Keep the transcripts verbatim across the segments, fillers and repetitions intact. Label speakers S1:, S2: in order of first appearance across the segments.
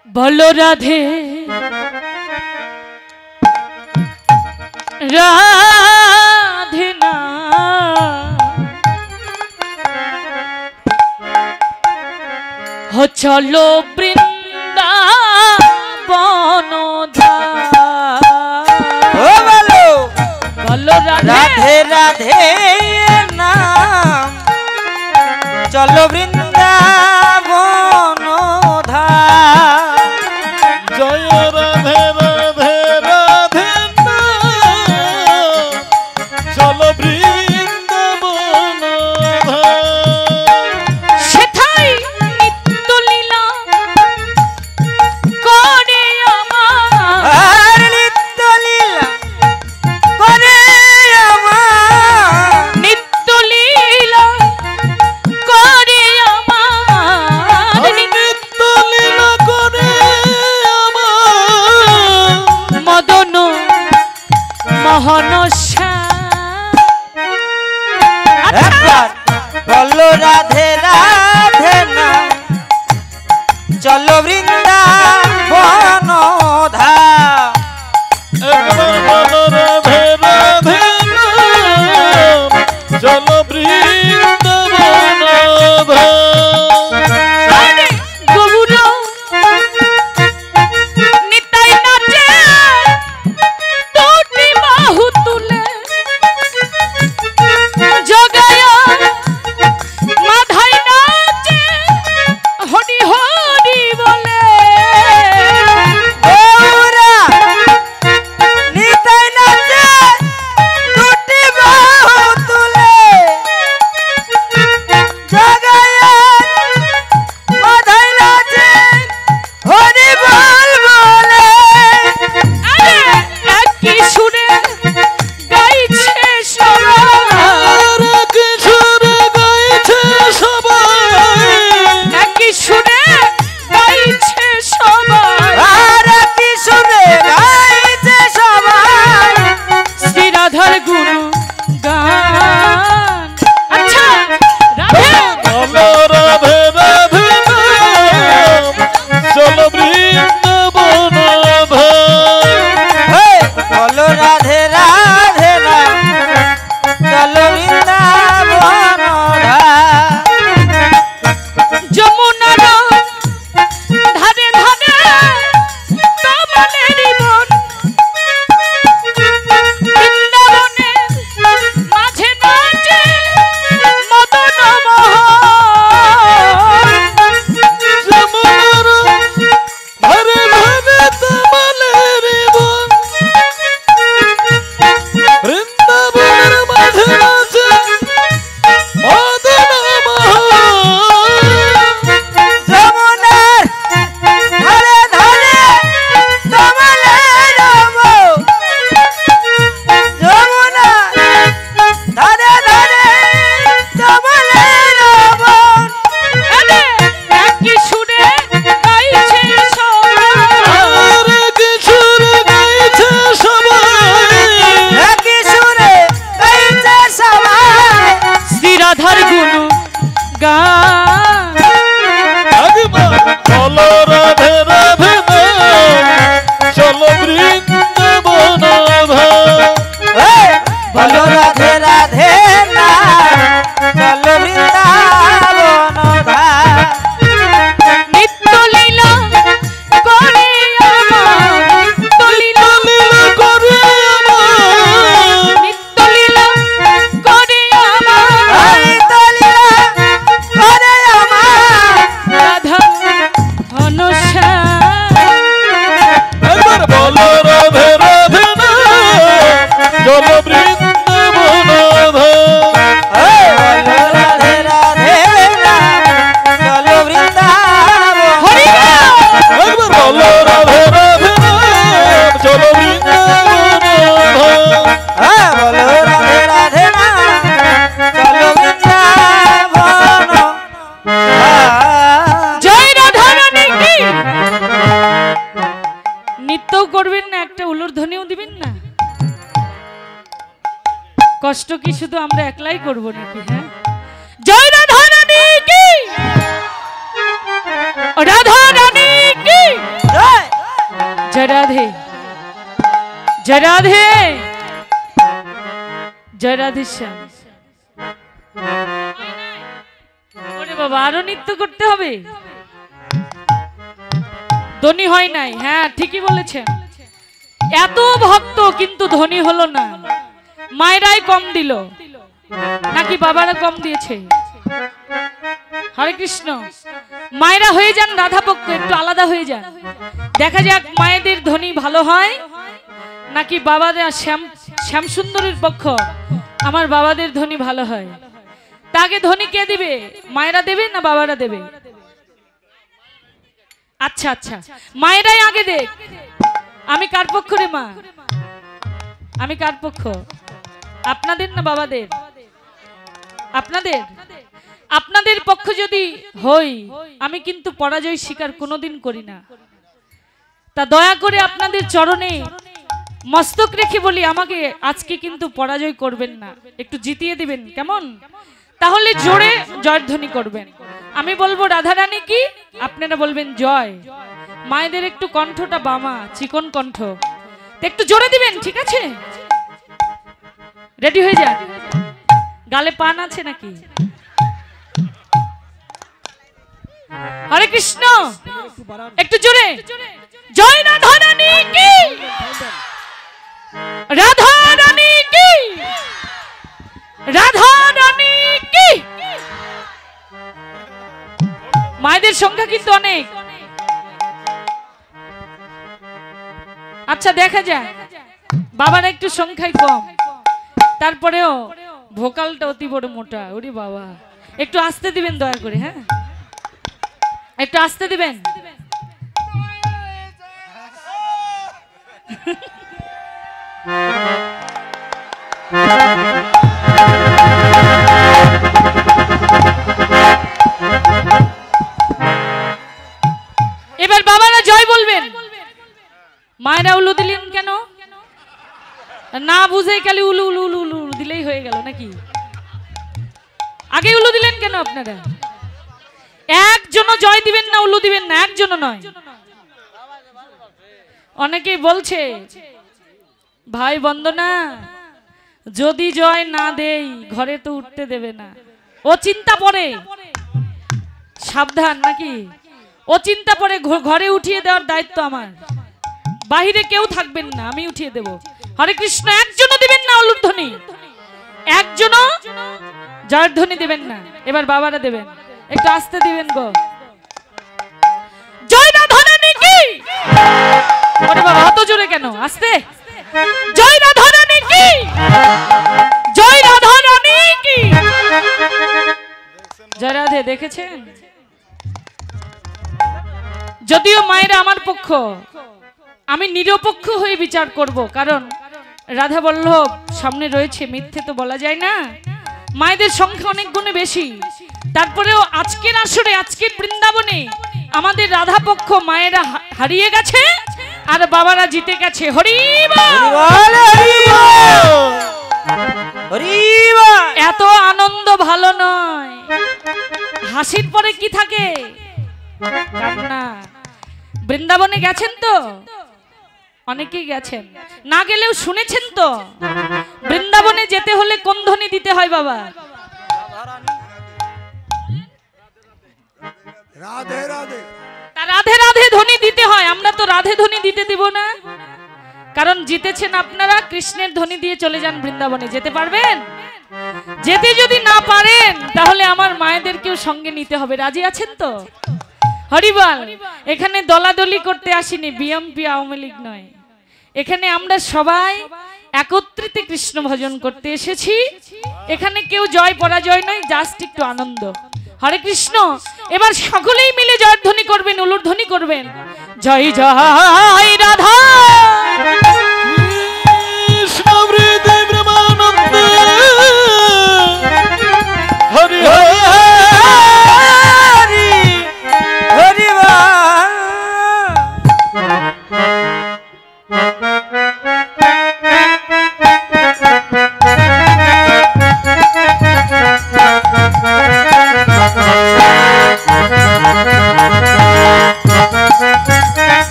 S1: বলো রাধে রাধে না हो चलो बृंदावन
S2: बोलो
S1: बोलो
S2: राधे राधे नाम चलो वृंदावन
S3: जय राधे राधे राधे नाम चलो
S2: बोलो राधे राधे नाम चलो वृंदावन
S3: बोलो राधे राधे नाम चलो वृंदावन
S1: কষ্ট কি শুধু আমরা একলাই করব নাকি? হ্যাঁ, জয় রাধা রানী কি, রাধা রানী কি। जय राधे जय राधे जय राधे श्याम। ওরে বাবা আরো নৃত্য করতে হবে, ধনী হয় নাই। হ্যাঁ ঠিকই বলেছেন, এত ভক্ত কিন্তু ধনী হলো না। মায়েরাই কম দিল নাকি বাবারা কম দিয়েছে? হরে কৃষ্ণ। মায়েরা হয়ে যান রাধা পক্ষ, একটু আলাদা হয়ে যান, দেখা যাক মায়েদের ধনী ভালো হয় নাকি বাবাদের শ্যাম শ্যাম সুন্দরীর পক্ষ আমার বাবাদের ধনী ভালো হয়। তাকে ধনী কে দিবে? মায়েরা দেবে না বাবারা দেবে? আচ্ছা আচ্ছা মায়েরাই আগে দেখ। আমি কার পক্ষ রে মা? আমি কার পক্ষ? আপনাদের না বাবাদের? আপনাদের। আপনাদের পক্ষ যদি হই আমি কিন্তু পরাজয় স্বীকার কোনোদিন করি না। তা দয়া করে আপনাদের চরণে মস্তক রেখে বলি, আমাকে আজকে কিন্তু পরাজয় করবেন না, একটু জিতিয়ে দিবেন কেমন? তাহলে জোরে জয়ধ্বনি করবেন। আমি বলবো রাধারানী কি, আপনারা বলবেন জয়। মায়েদের একটু কণ্ঠটা বামা, চিকন কণ্ঠ, একটু জোরে দিবেন, ঠিক আছে? রেডি হয়ে যান। গালে পান আছে নাকি? হরে কৃষ্ণ, একটু জোরে। জয় রাধা রানী কি, রাধা রানী কি, রাধা রানী কি। মায়েদের সংখ্যা কিন্তু অনেক। আচ্ছা দেখা যায় বাবারা একটু সংখ্যায় কম, তারপরেও ভোকালটা অতি বড় মোটা। ওরে বাবা, একটু আসতে দিবেন দয়া করে। হ্যাঁ একটু আসতে দিবেন। এবার বাবারা জয় বলবেন। মায়েরা উলু দিলেন কেন? না বুঝে খালি উলু উলু উলু উলু দিলেই হয়ে গেল নাকি? আগে উলু দিলেন কেন আপনারা? একজনও জয় দিবেন না, উলু দিবেন না, একজনও নয়। অনেকেই বলছে ভাই বন্দনা যদি জয় না দেই ঘরে তো উঠতে দেবে না, ও চিন্তা পড়ে। সাবধান নাকি? ও চিন্তা পড়ে, ঘরে উঠিয়ে দেওয়ার দায়িত্ব আমার, বাহিরে কেউ থাকবেন না, আমি উঠিয়ে দেব। হরে কৃষ্ণ। একজনও দিবেন না উলুর ধ্বনি, একজনও জয়ের ধ্বনি দিবেন না। এবার বাবারা দেবেন, একটু আসতে দিবেন গো। জয় রাধা রানী কি। ওরে বাবা অত জোরে কেন? আসতে। জয় রাধা রানী কি, জয় রাধা রানী কি। জয় রাধে। দেখেছেন, যদিও মায়েরা আমার পক্ষ, আমি নিরপেক্ষ হয়ে বিচার করব, কারণ রাধা বল্লভ সামনে রয়েছে, মিথ্যে তো বলা যায় না। মায়েদের সংখ্যা অনেক গুণে বেশি, তারপরেও আজকের আসরে, আজকের বৃন্দাবনে আমাদের রাধা পক্ষ মায়েরা হারিয়ে গেছে আর বাবারা জিতে গেছে। হরি বল। এত আনন্দ ভালো নয়, হাসির পরে কি থাকে? কান্না। বৃন্দাবনে গেছেন তো? অনেকেই গেছেন, না গেলেও শুনেছেন তো বৃন্দাবনে যেতে হলে কোন ধ্বনি দিতে হয় বাবা?
S4: রাধে রাধে।
S1: তা রাধে রাধে ধ্বনি দিতে হয়। আমরা তো রাধে ধ্বনি দিতে দিব না, কারণ জিতেছেন আপনারা। কৃষ্ণের ধ্বনি দিয়ে চলে যান বৃন্দাবনে। যেতে পারবেন? যেতে যদি না পারেন তাহলে আমার মায়েদেরকেও সঙ্গে নিতে হবে। রাজি আছেন তো? হরিবল। এখানে দলাদলি করতে আসিনি, বিএমপি আওয়ামী লীগ নয়। এখানে আমরা সবাই একত্রিত কৃষ্ণ ভজন করতে এসেছি। এখানে কেউ জয় পরাজয় নয়, জাস্ট একটু আনন্দ। হরে কৃষ্ণ। এবার সকলেই মিলে জয়ের ধ্বনি করবেন, উলুর ধ্বনি করবেন। জয় জয় রাধা
S3: কৃষ্ণ হৃদে ব্রহ্মানন্দে হরি হরি
S2: হরি হরি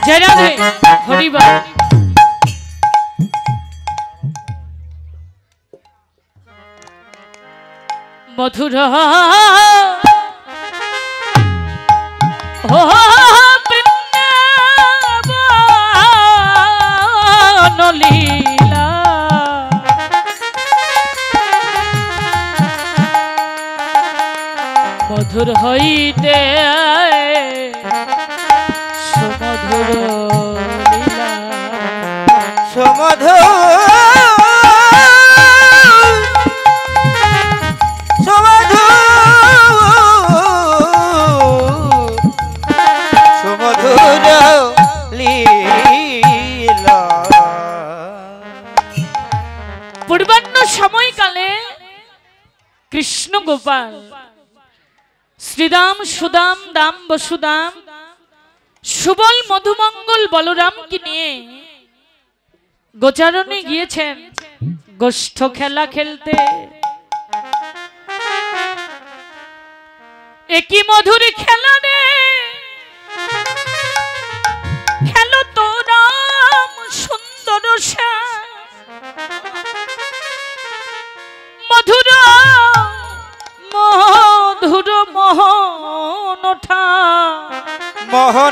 S1: जय राधे हरिबल मधुर हो बृंदावन लीला मधुर हईते सुमधुर लीला
S2: सुमधुर
S1: कृष्ण गोपाल श्रीदाम सुदाम दाम बसुदाम सुबल मधुमंगल बलराम की निये गोचारणे गिয়েছেন गोष्ठ खेला खेलते एकी मधुर खेला रे खेलो तो राम सुंदर श्याम मधुर मधुर मोहन उठा
S2: मोहन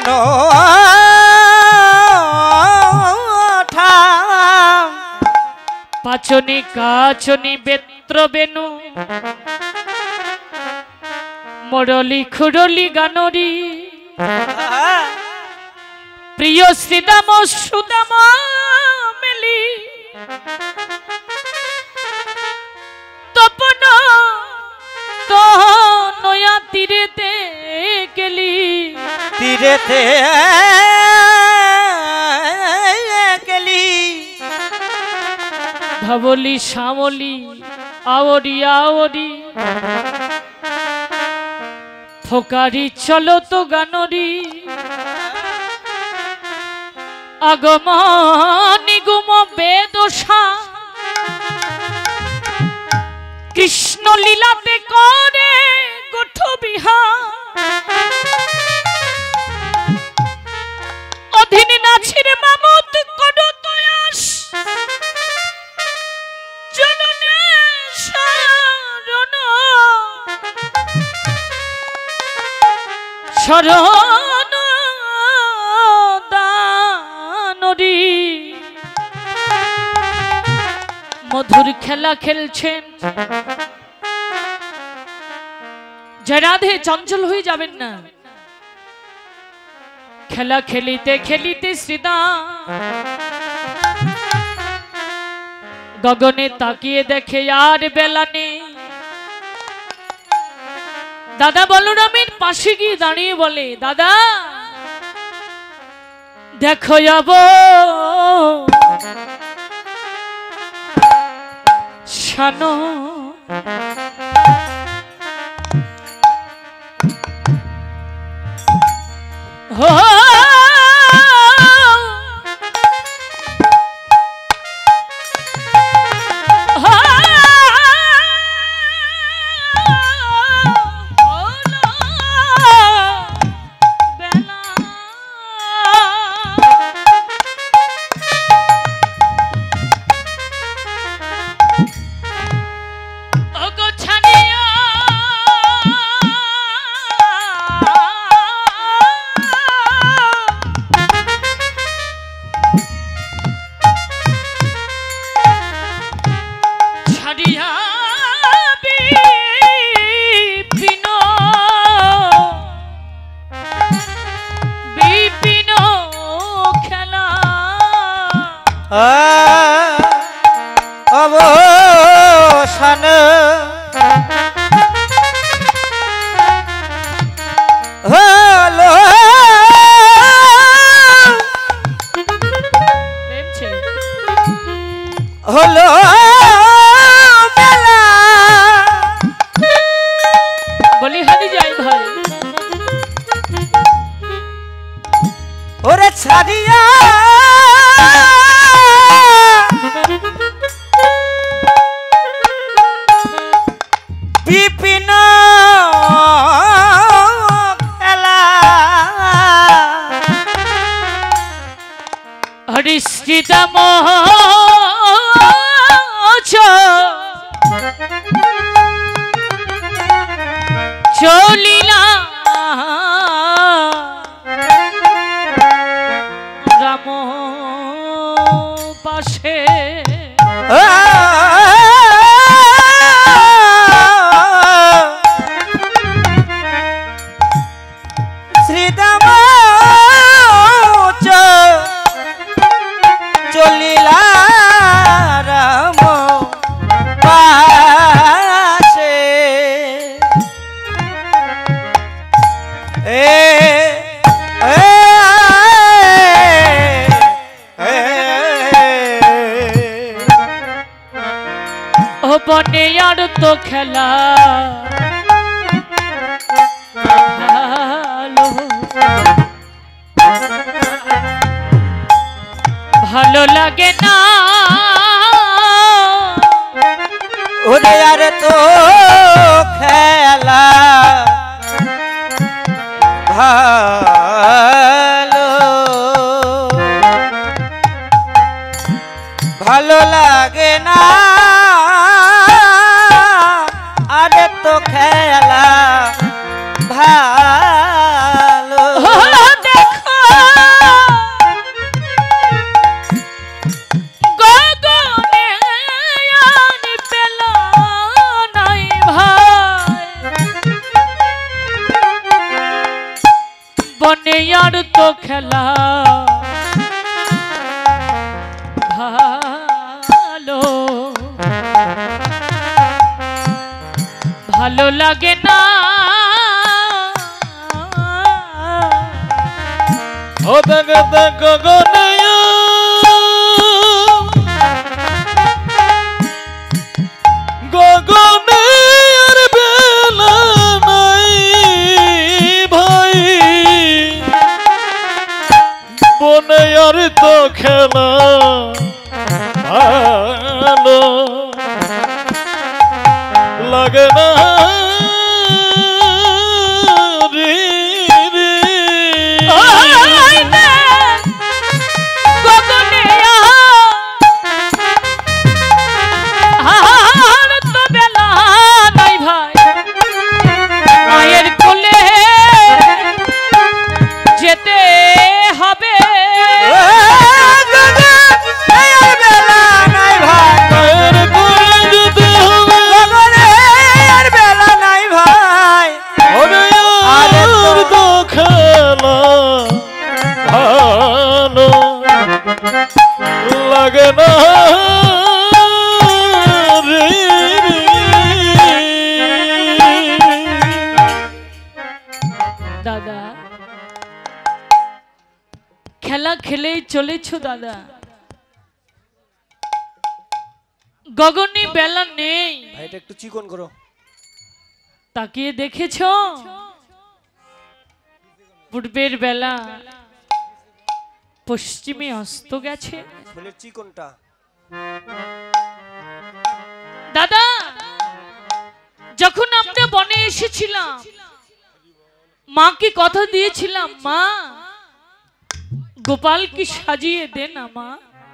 S2: उठा
S1: पाचनी काचनी बेत्र बेनु मुरली खुरली गानरी प्रिय श्रीदाम सुदाम मिली तपन तो नया तीरेते केली
S2: तीरेते केली
S1: धवली श्यामली आवरी आवरी फोकारी चलो तो गानरी आगम निगम बेदोषा कृष्ण लीलाते करे गोठ बिहार अधीन नाचिर मामुत करो तयास जनने शरण शरण दानरी मधुर खेला खेलছেন जय राधे चंचल हुई जाবেন না खेला खेलिते खेलिते श्रीदाम गगने ताकिए देखे यार बेला নেই दादा बलरामेर पाशे गিয়ে দাঁড়িয়ে বলে दादा देखो যাবো शानो हो
S2: अवसान हलो हलो बेला
S1: बोली हादी जाई भाई
S2: ओरे छाड़िया विपिन खेला
S1: হরিশ্রীদাম চলিলা রাম পাশে
S2: শ্রীদাম চলিলা রাম পাশে এ
S1: ও বনে আর তো খেলা ভালো ভালো লাগে না
S2: ওরে আর তো খেলা ভালো ভালো লাগে না আরে তো খেলা ভালো
S1: দেখো গগনে আনি পেল নাই ভাই বনে আর তো খেলা ভালো ভালো লাগে না
S3: ও দেখ দেখ গগনে গগনে আর বেলা নাই ভাই বনে আর তো খেলা ভালো লাগে না রে রে
S1: ওই নে গগনে আর তো বেলা নাই ভাই মায়ের কোলে যেতে হবে
S2: বেলা নাই ভাই
S3: মায়ের কোলে যেতে হবে
S2: আর বেলা নাই ভাই
S3: ওরে আর তো খেলা ভালো লাগে না রে রে।
S1: দাদা খেলা খেলেই চলেছ দাদা গগনে বেলা নেই
S2: ভাই এটা একটু চিকন করো
S1: তাকিয়ে দেখেছ পূর্বের বেলা পশ্চিমে অস্ত গেছে
S2: ফুলের চিকনটা
S1: দাদা যখন আমরা বনে এসেছিলাম মাকে কথা দিয়েছিলাম মা গোপালকে সাজিয়ে দে না মা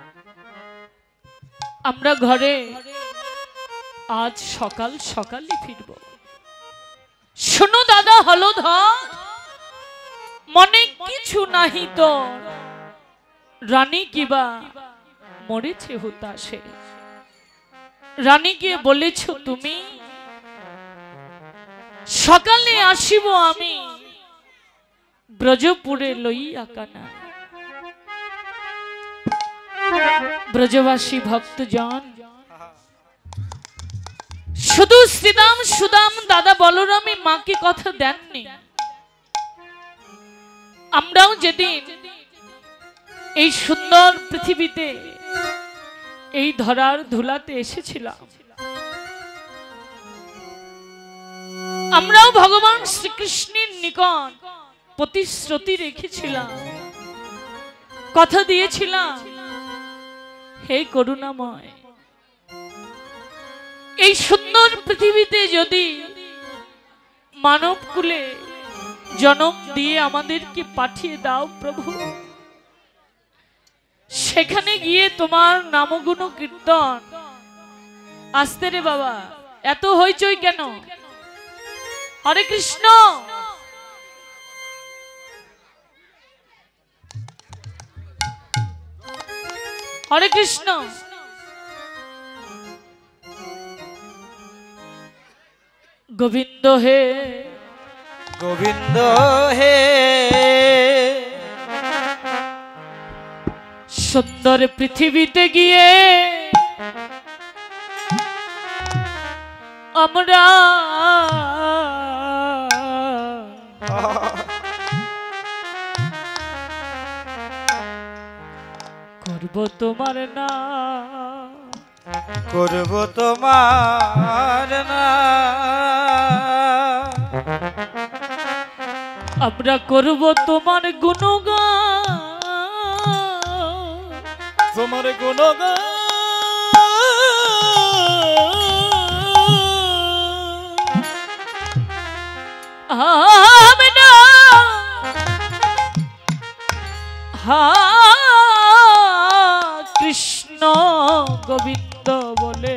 S1: আমরা ঘরে আজ সকাল সকালই ফিরব শোনো দাদা হলধর মনে কিছু নাহি তো রানী কিবা মরেছে হুতাশে রানীকে বলেছ তুমি সকালে আসিব আমি ব্রজপুরে লইয়া কানা ব্রজবাসী ভক্তজন শুধু শ্রীদাম সুদাম দাদা বলরামী মাকে কথা দেননি আমরাও যেদিন এই সুন্দর পৃথিবীতে এই ধরার ধুলাতে এসেছিলাম আমরাও ভগবান শ্রীকৃষ্ণের নিকট প্রতিশ্রুতি রেখেছিলাম কথা দিয়েছিলাম হে করুণাময় এই সুন্দর পৃথিবীতে যদি মানব কুলে জনম দিয়ে আমাদেরকে পাঠিয়ে দাও প্রভু সেখানে গিয়ে তোমার নামগুণ কীর্তন। আস্তে রে বাবা, এত হইচই কেন? হরে কৃষ্ণ। হরে কৃষ্ণ। গোবিন্দ হে,
S2: গোবিন্দ হে,
S1: সুন্দর পৃথিবীতে গিয়ে আমরা করব তোমার না,
S2: করব তোমার না,
S1: আমরা করব তোমার গুণগান,
S3: তোমার গুণগান।
S1: আমরা হা কৃষ্ণ গোবিন্দ বলে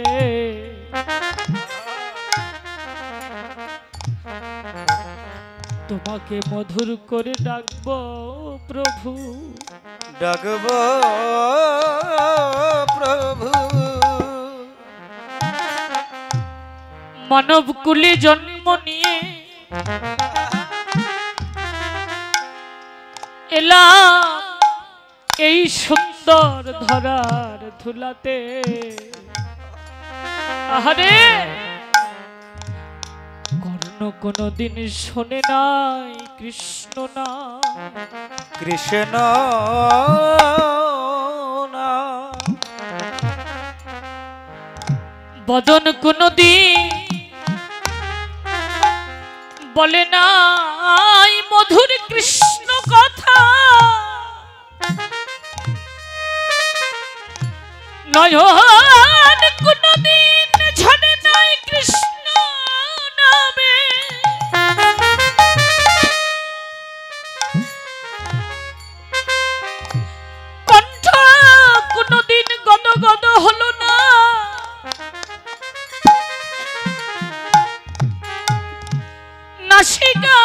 S1: তোমাকে মধুর করে ডাকবো প্রভু,
S2: ডাকব প্রভু।
S1: মানব কুলে জন্ম নিয়ে এলাম এই সুন্দর ধরার ধুলাতে। আহারে কর্ণ কোনদিন শোনে নাই কৃষ্ণ না,
S2: কৃষ্ণ না,
S1: বদন কোনদিন বলে নাই মধুর কৃষ্ণ কথা, নয়ন কোনদিন ঝরে নাই কৃষ্ণ নামে। কণ্ঠ কোনদিন গদ গদ হলো না, নাসিকা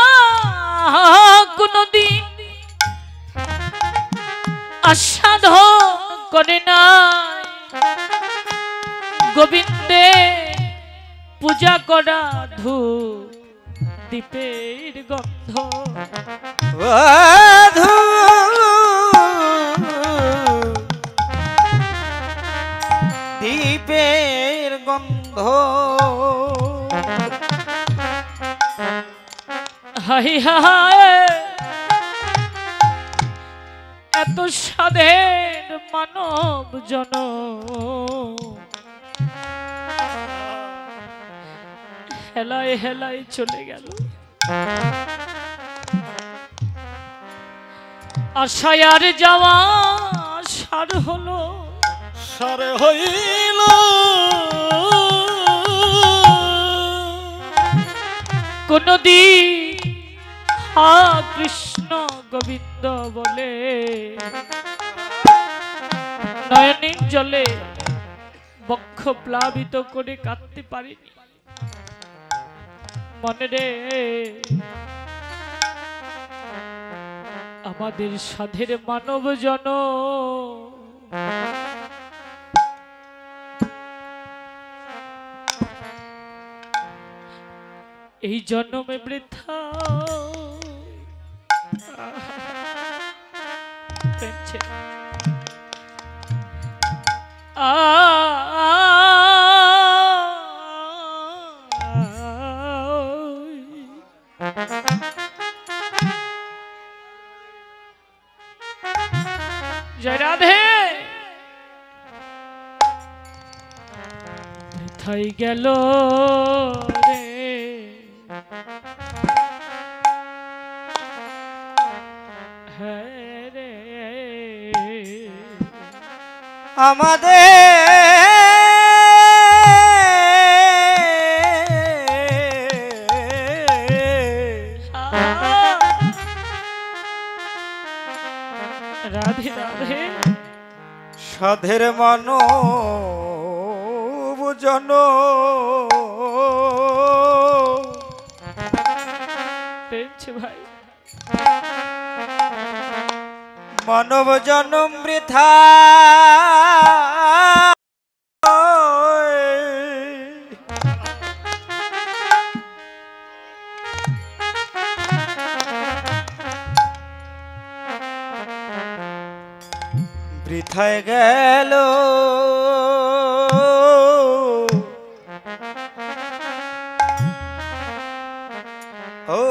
S1: কোনদিন আস্বাদ করে না। গোবিন্দে পূজা করা ধূপ দীপের গন্ধ,
S2: বধূ দীপের গন্ধ,
S1: হাই হায় এত সাধের মানব জন হেলায় হেলায় চলে গেল। আশায় আর যাওয়া সার হলো,
S3: সারে হইল
S1: কোনদিন হা কৃষ্ণ গোবিন্দ বলে নয়নের জলে বক্ষ প্লাবিত করে কাঁদতে পারিনি। মনে রে আমাদের সাধের মানব জন এই জন্মে বৃথা আ জয় রাধে। বৃথাই গেল রে হ্যাঁ রে
S2: আমাদের
S1: রাধে রাধে
S2: সাধের মানব জন
S1: পেয়েছে ভাই
S2: মানব জনম বৃথা বৃথায় গেল ও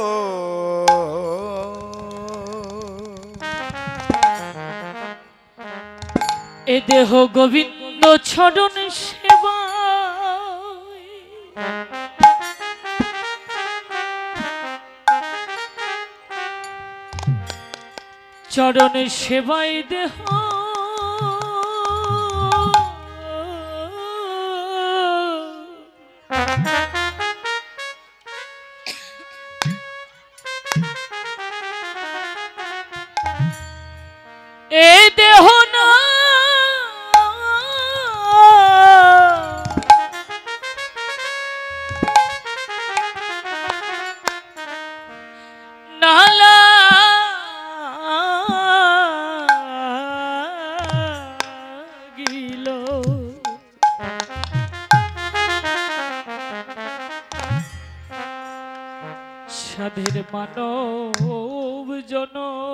S1: এ দেহ গোবিন্দ চরণ সেবা চরণ সেবাই দেহ এ দেহ না নালা গিল সাধের মানব জন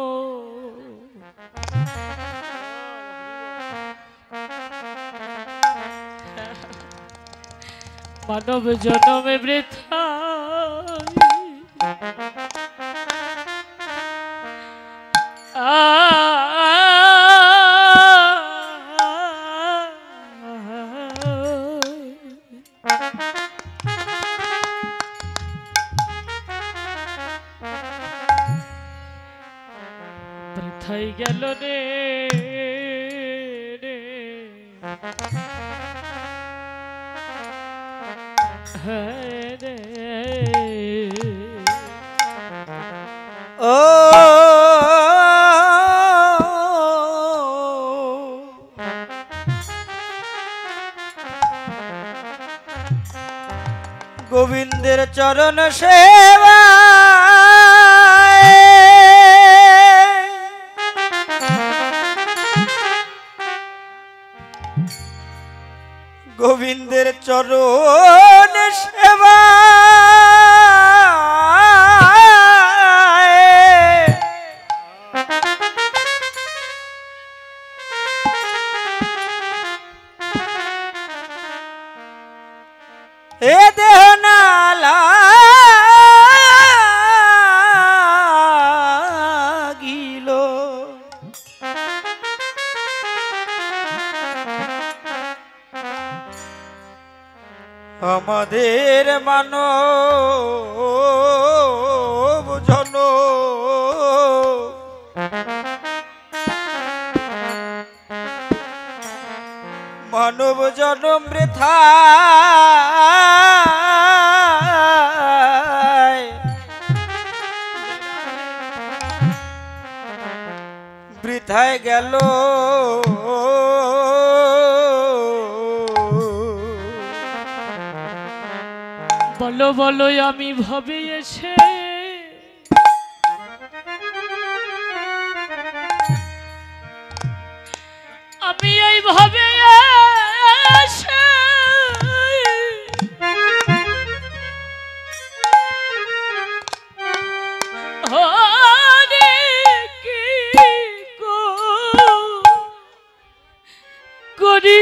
S1: মানব জনমে বৃথা বৃথাই গেল রে রে রে
S2: ও গোবিন্দের চরণ সেবা গোবিন্দের চরণ সেবা এ দেহ নালা গিল আমাদের মানব জন মানব জনম বৃথা বৃথায় গেল
S1: বলো বলো আমি ভাবে এসে আমি এই ভাবে এসে হরে কি করি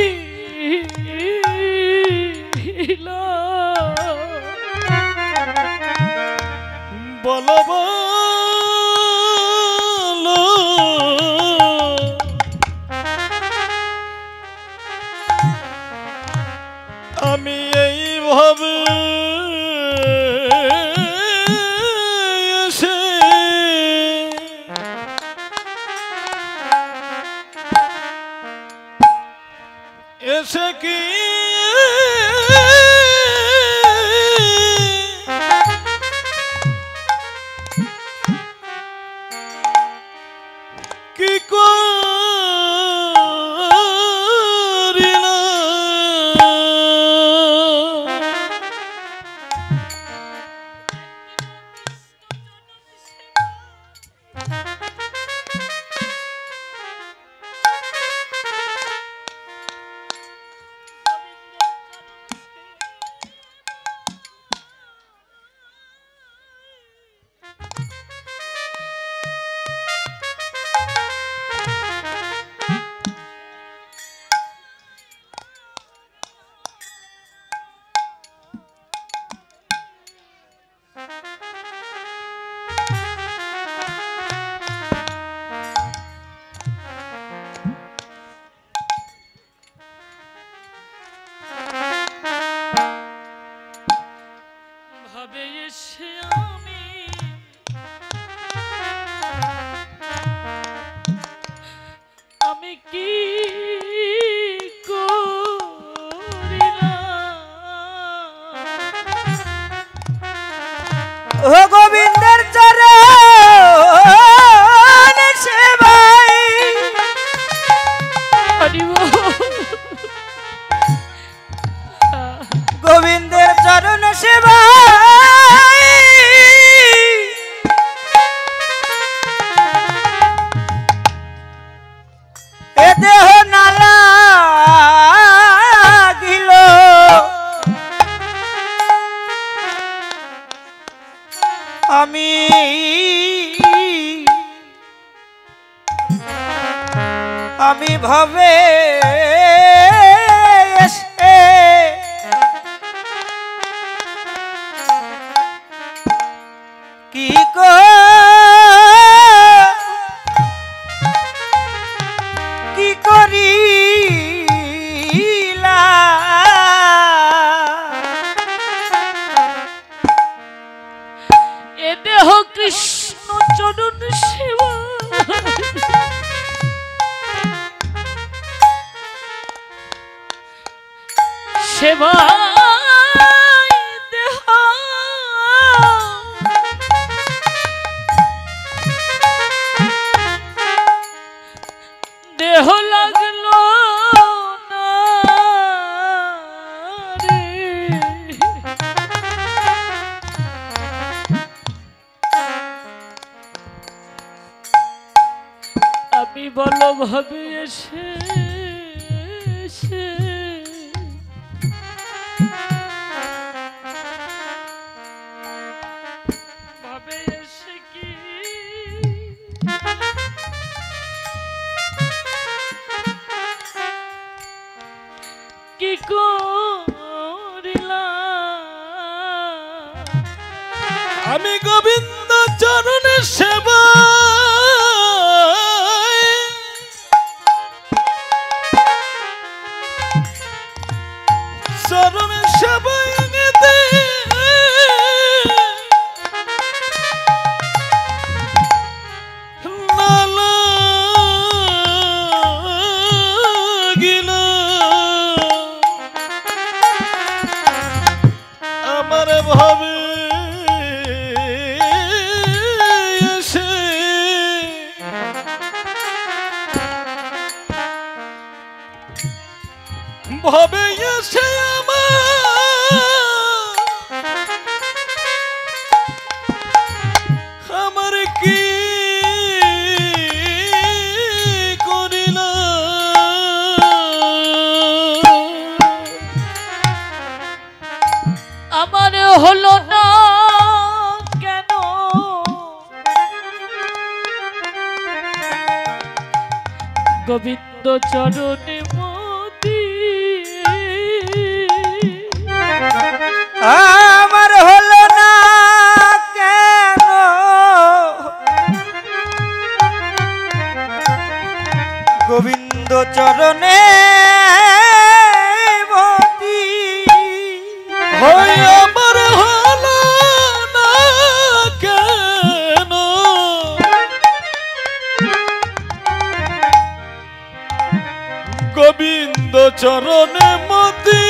S3: বলো বলো আমি এইভাবে এসে এসে কি কি
S1: কি করিলাম
S2: ও গোবিন্দের চরণ সেবাই গোবিন্দের চরণ সেবাই এ দেহ না লাগিল আমি আমি ভাবে এসে কি কো কি করিলা
S1: এ দেহ কৃষ্ণ চরণ সেবা সেবা দেহ দেহ লাগলো না রে আমি বলো ভাবে এসে এসে ভাবে এসে কি কি করিলাম
S3: আমি গোবিন্দ চরণে সেবা চরণে সেবা দে আমার ভাবে এসে ভাবে এসে আমার আমার কি
S1: আমার হলো না কেন গোবিন্দ চরণে মতি
S2: আমার হলো না কেন গোবিন্দ চরণে মতি
S3: হয় আমার হলো না কেন গোবিন্দ চরণে মতি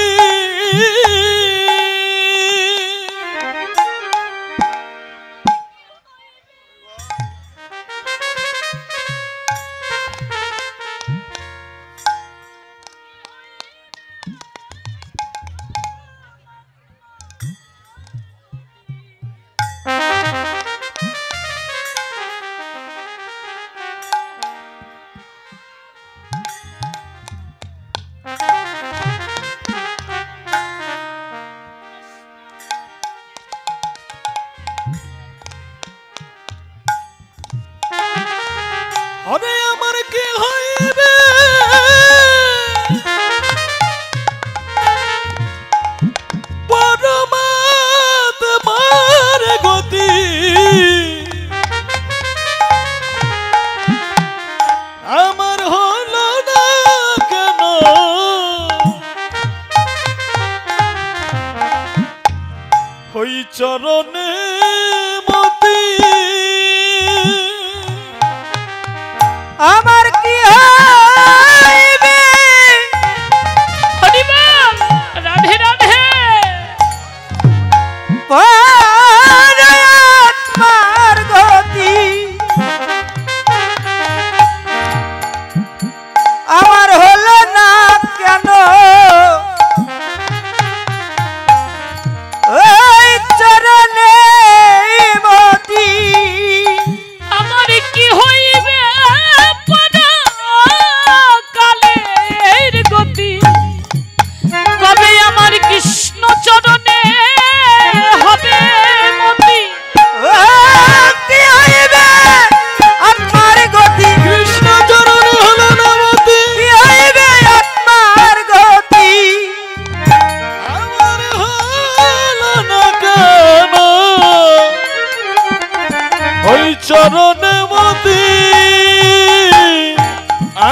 S3: আরে আমার কি হইবে পরমাত্মার গতি আমার হলো না কেন হই চরণে মতি
S2: আমার কি হয়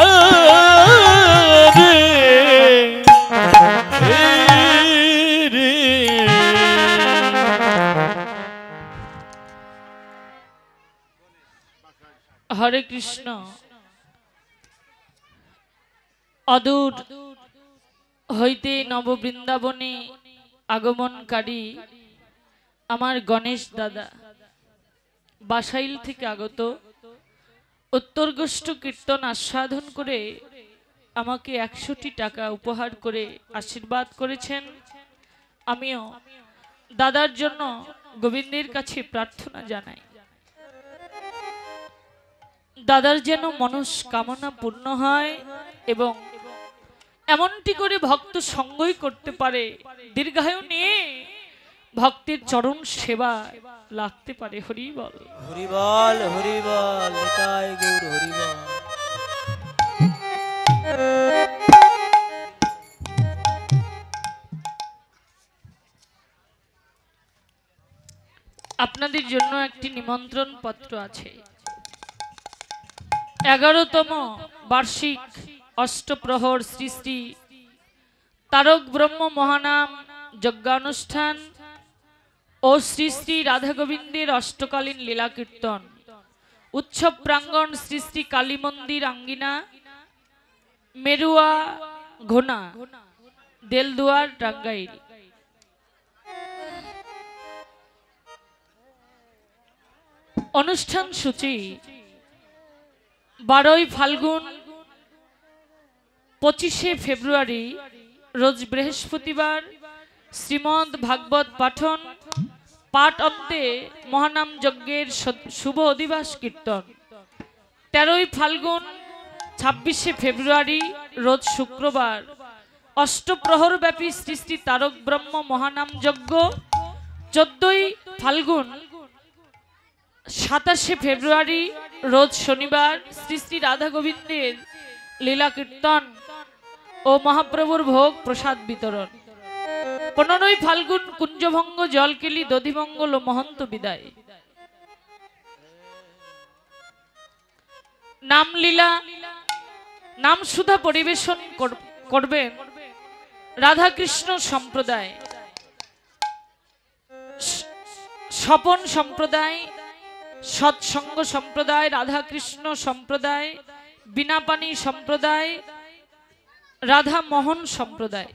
S3: রে রে রে।
S1: হরে কৃষ্ণ। অদূর হইতে নববৃন্দাবনে আগমনকারী আমার গণেশ দাদা বাসাইল থেকে আগত উত্তরগোষ্ঠ কীর্তন আস্বাদন করে আমাকে একশোটি টাকা উপহার করে আশীর্বাদ করেছেন। আমিও দাদার জন্য গোবিন্দের কাছে প্রার্থনা জানাই, দাদার যেন মনস্কামনা পূর্ণ হয় এবং এমনটি করে ভক্ত সঙ্গই করতে পারে, দীর্ঘায়ু নিয়ে ভক্তের চরণ সেবা লাগতে পারে। হরি বল
S2: হরি বল হরি বল নিতাই গৌর হরি বল।
S1: আপনাদের জন্য একটি নিমন্ত্রণ পত্র আছে। এগারোতম বার্ষিক অষ্টপ্রহর শ্রী শ্রী তারক ব্রহ্ম মহানাম যজ্ঞানুষ্ঠান ও শ্রী শ্রী রাধা গোবিন্দের অষ্টকালীন লীলা কীর্তন উৎসব প্রাঙ্গণ শ্রী শ্রী কালী মন্দির আঙ্গিনা মেরুয়া ঘোনা দেলদুয়ার টাঙ্গাইল। অনুষ্ঠান সূচি বারোই ফাল্গুন পঁচিশে ফেব্রুয়ারি রোজ বৃহস্পতিবার শ্রীমদ্ ভাগবত পাঠন পাঠ অন্তে মহানাম যজ্ঞের শুভ অধিবাস কীর্তন। তেরোই ফাল্গুন ছাব্বিশে ফেব্রুয়ারি রোজ শুক্রবার অষ্টপ্রহর ব্যাপী শ্রী শ্রী তারক ব্রহ্ম মহানাম যজ্ঞ। চোদ্দই ফাল্গুন সাতাশে ফেব্রুয়ারি রোজ শনিবার শ্রী শ্রী রাধা গোবিন্দের লীলা কীর্তন ও মহাপ্রভুর ভোগ প্রসাদ বিতরণ। পনেরোই ফাল্গুন কুঞ্জভঙ্গ জলকেলি দধিমঙ্গল ও মহন্ত বিদায়। নামলীলা নাম সুধা পরিবেশন করবেন রাধাকৃষ্ণ সম্প্রদায়, স্বপন সম্প্রদায়, সৎসঙ্গ সম্প্রদায়, রাধাকৃষ্ণ সম্প্রদায়, বিনাপানি সম্প্রদায়, রাধা মোহন সম্প্রদায়।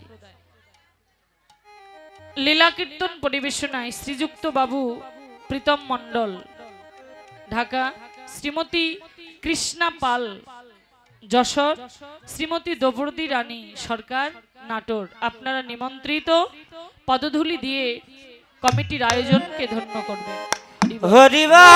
S1: লীলা কীর্তন পরিবেশনায় শ্রীযুক্ত বাবু প্রীতম মণ্ডল ঢাকা, শ্রীমতী কৃষ্ণা পাল যশোর, শ্রীমতী দ্রৌপদী রানী সরকার নাটোর। আপনারা নিমন্ত্রিত, পদধূলি দিয়ে কমিটির আয়োজনকে ধন্য করবেন।
S2: হরি বল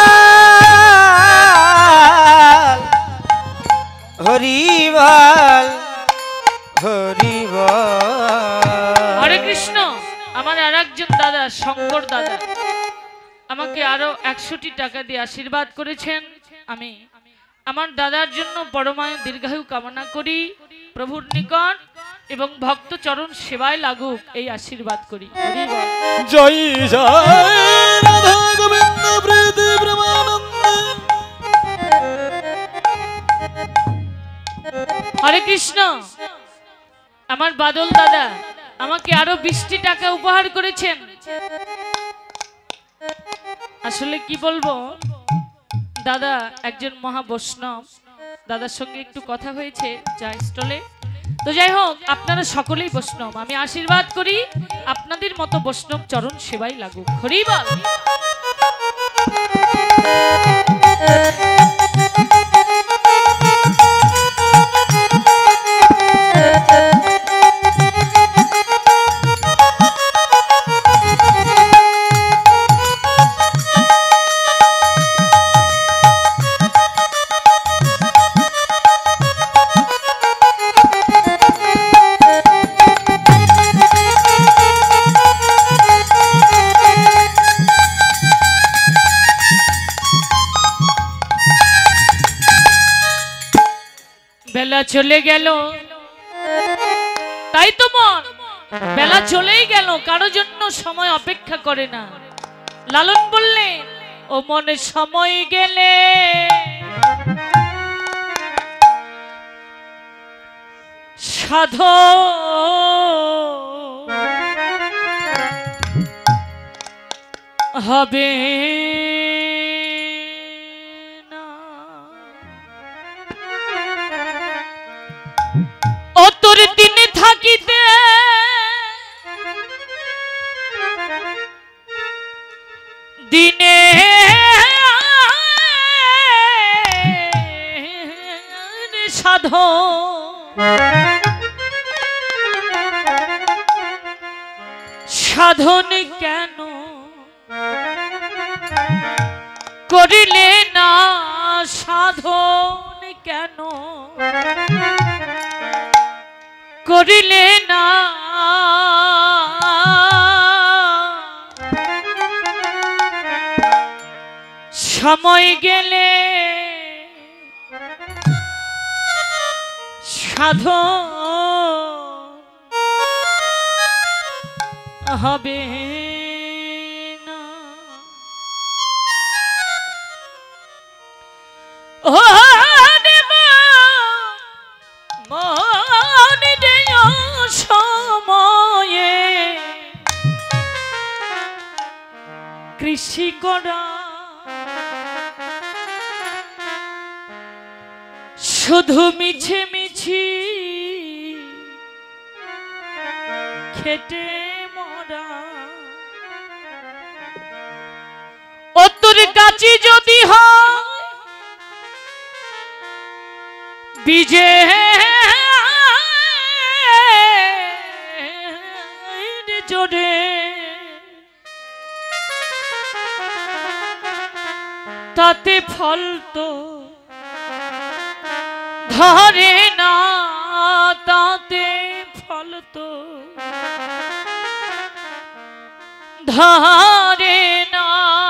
S2: হরি বল হরি বল।
S1: হরে কৃষ্ণ। আমার আর একজন দাদা শঙ্কর দাদা আমাকে আরো একশোটি টাকা দিয়ে আশীর্বাদ করেছেন। আমি আমার দাদার জন্য পরমায়ু দীর্ঘায়ু কামনা করি, প্রভুর নিকট এবং ভক্ত চরণ সেবায় লাগুক এই আশীর্বাদ করি। হরি বল।
S3: জয় জয় রাধা গোবিন্দ প্রীতি প্রেমানন্দ।
S1: হরে কৃষ্ণ। আমার বাদল দাদা আমাকে আরো বিশটি টাকা উপহার করেছেন। আসলে কি বলবো, দাদা একজন মহা বৈষ্ণব, দাদার সঙ্গে একটু কথা হয়েছে চা স্টলে। তো যাই হোক, আপনারা সকলেই বৈষ্ণব, আমি আশীর্বাদ করি আপনাদের মতো বৈষ্ণব চরণ সেবাই লাগুক। হরি বল। বেলা চলে গেল, তাই তো মন বেলা চলেই গেল, কারো জন্য সময় অপেক্ষা করে না। লালন বললেন, ও মনে সময় গেলে সাধো হবে না। অতর দিন থাকিতে দিনে সাধো সাধন কেন করিলে না, সাধন কেন করিলে না, সময় গেলে সাধন হবে না। ও মন দেয় সময়ে কৃষি করা, শুধু মিছে মিছি খেটে মরা। ও তোর কাছে যদি হয় বিজে জোরে, তাতে ফল তো ধরে না, তাতে ফল তো ধরে না।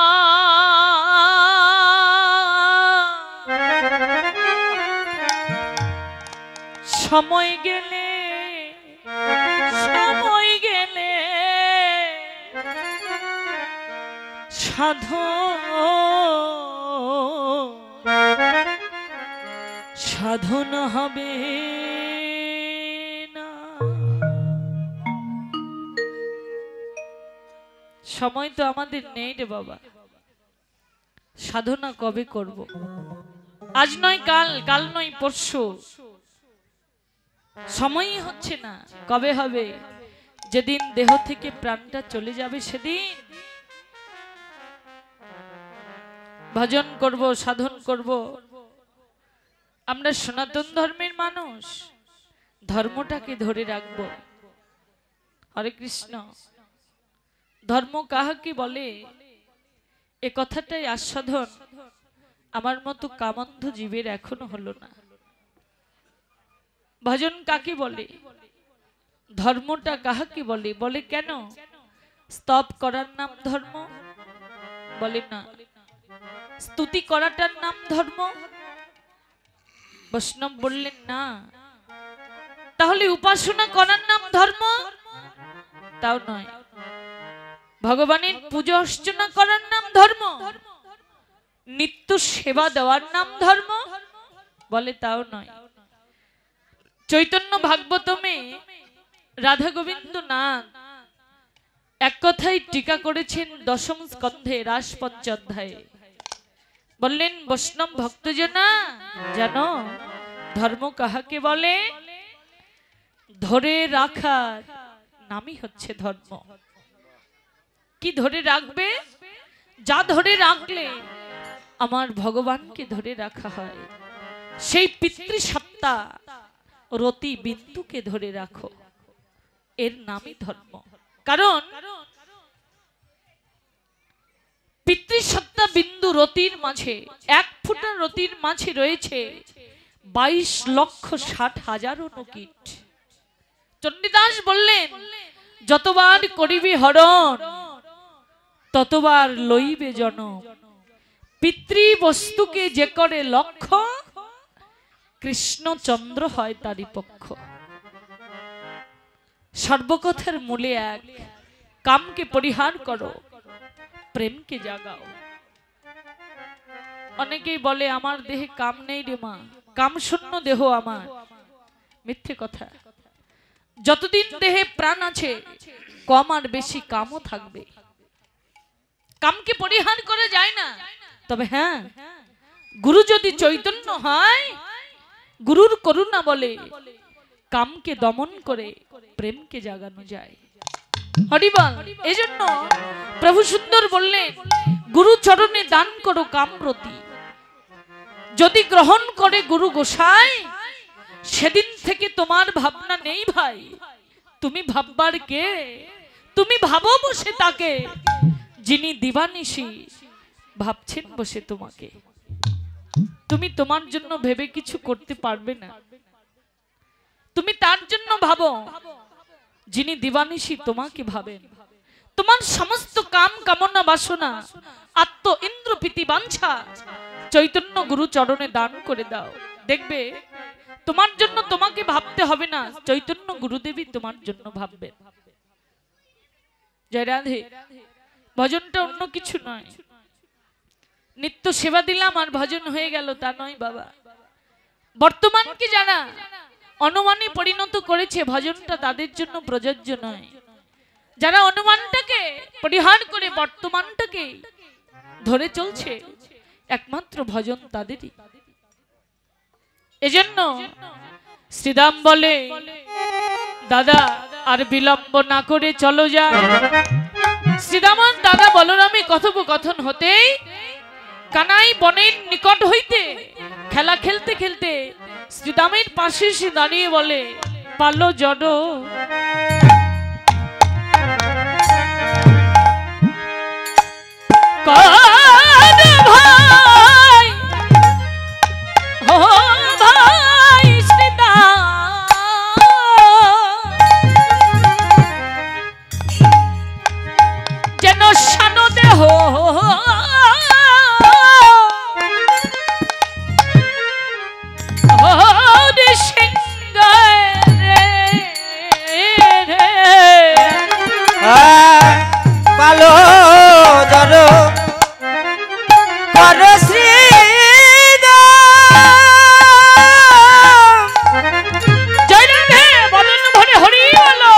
S1: সময় গেলে সময় গেলে সাধন সাধন হবে না। সময় তো আমাদের নেই রে বাবা, সাধনা কবে করব? আজ নয় কাল, কাল নয় পরশু, সময়ই হচ্ছে না। কবে হবে? যেদিন দেহ থেকে প্রাণটা চলে যাবে সেদিন ভজন করব, সাধন করব। আমরা সনাতন ধর্মের মানুষ, ধর্মটাকে ধরে রাখব। হরে কৃষ্ণ। ধর্ম কাহাকে বলে এ কথাটাই আস্বাদন আমার মতো কামন্ধ জীবের এখনো হলো না। ভজন কাকে বলে, ধর্মটা কাহাকে বলে? বলে কেন স্তব করার নাম ধর্ম? বলে না। স্তুতি করাটার নাম ধর্ম? বৈষ্ণব বললেন না। তাহলে উপাসনা করার নাম ধর্ম? তাও নয়। ভগবানের পূজা অর্চনা করার নাম ধর্ম? নিত্য সেবা দেওয়ার নাম ধর্ম? বলে তাও নয়। চৈতন্য ভাগবতমে রাধা গোবিন্দ নাথ এক কথাই টিকা করেছেন দশম স্কন্ধে রাস পঞ্চাধ্যায়ে। বললেন বৈষ্ণব ভক্তজনা জানো ধর্ম কাহাকে বলে? ধরে রাখার নামই হচ্ছে ধর্ম। কি ধরে রাখবে? যা ধরে রাখলে আমার ভগবানকে ধরে রাখা হয়, সেই পিতৃসত্তা রতি বিন্দুকে ধরে রাখো, এর নামই ধর্ম। কারণ পিতৃসত্তা বিন্দু রতির মাঝে, এক ফুটা রতির মাঝে রয়েছে বাইশ লক্ষ ষাট হাজার অনুকীট। চণ্ডীদাস বললেন যতবার করিবি হরণ ততবার লইবে জনম। পিতৃ বস্তুকে যে করে লক্ষ্য, কৃষ্ণচন্দ্র হয় তারই পক্ষ। সর্বকথার মূলে এক, কামকে পরিহার করো, প্রেমকে জাগাও। অনেকেই বলে আমার দেহে কাম নেই রে মা, কাম শূন্য দেহ আমার। মিথ্যে কথা। যতদিন দেহে প্রাণ আছে কম আর বেশি কামও থাকবে। কামকে পরিহার করা যায় না, তবে হ্যাঁ গুরু যদি চৈতন্য হয়, গুরুর করুণা বলে কামকে দমন করে প্রেমকে জাগানো যায়। হরিবল। এজন্য প্রভু সুন্দর বললেন, গুরু চরণে দান করো কামরতি, যদি গ্রহণ করে গুরু গোসাই, সেদিন থেকে তোমার ভাবনা নেই ভাই। তুমি ভাববার কে? তুমি ভাবো বসে তাকে, যিনি দিবানিশি ভাবছেন বসে তোমাকে। তুমি তোমার জন্য ভেবে কিছু করতে পারবে না, তুমি তার জন্য ভাবো যিনি দিবানিশি তোমাকে ভাবেন। তোমার সমস্ত কাম কামনা বাসনা আত্ম ইন্দ্র প্রীতি বাঞ্ছা চৈতন্য গুরু চরণে দান করে দাও, দেখবে তোমার জন্য তোমাকে ভাবতে হবে না, চৈতন্য গুরুদেবী তোমার জন্য ভাববে। জয় রাধে। ভজনটা অন্য কিছু নয়, নিত্য সেবা দিলাম আর ভজন হয়ে গেল তা নয় বাবা। বর্তমানকে যারা অনুমানে পরিণত করেছে, ভজনটা তাদের জন্য প্রযোজ্য নয়। যারা অনুমানটাকে পরিহার করে বর্তমানটাকে ধরে চলছে, একমাত্র ভজন তাদেরই। এজন্য শ্রীদাম বলে, দাদা আর বিলম্ব না করে চলো যায়। শ্রীদামান দাদা বলরামে কথোপকথন হতেই কানাই বনের নিকট হইতে খেলা খেলতে খেলতে শ্রীদামের পাশে এসে দাঁড়িয়ে বলে, পালো জড ভাই, ও ভাই শ্রীদাম, যেন শান দেহ
S2: পালো জড় কর শ্রী
S1: জয় রাধে। বলুন ভরে হরি বলো।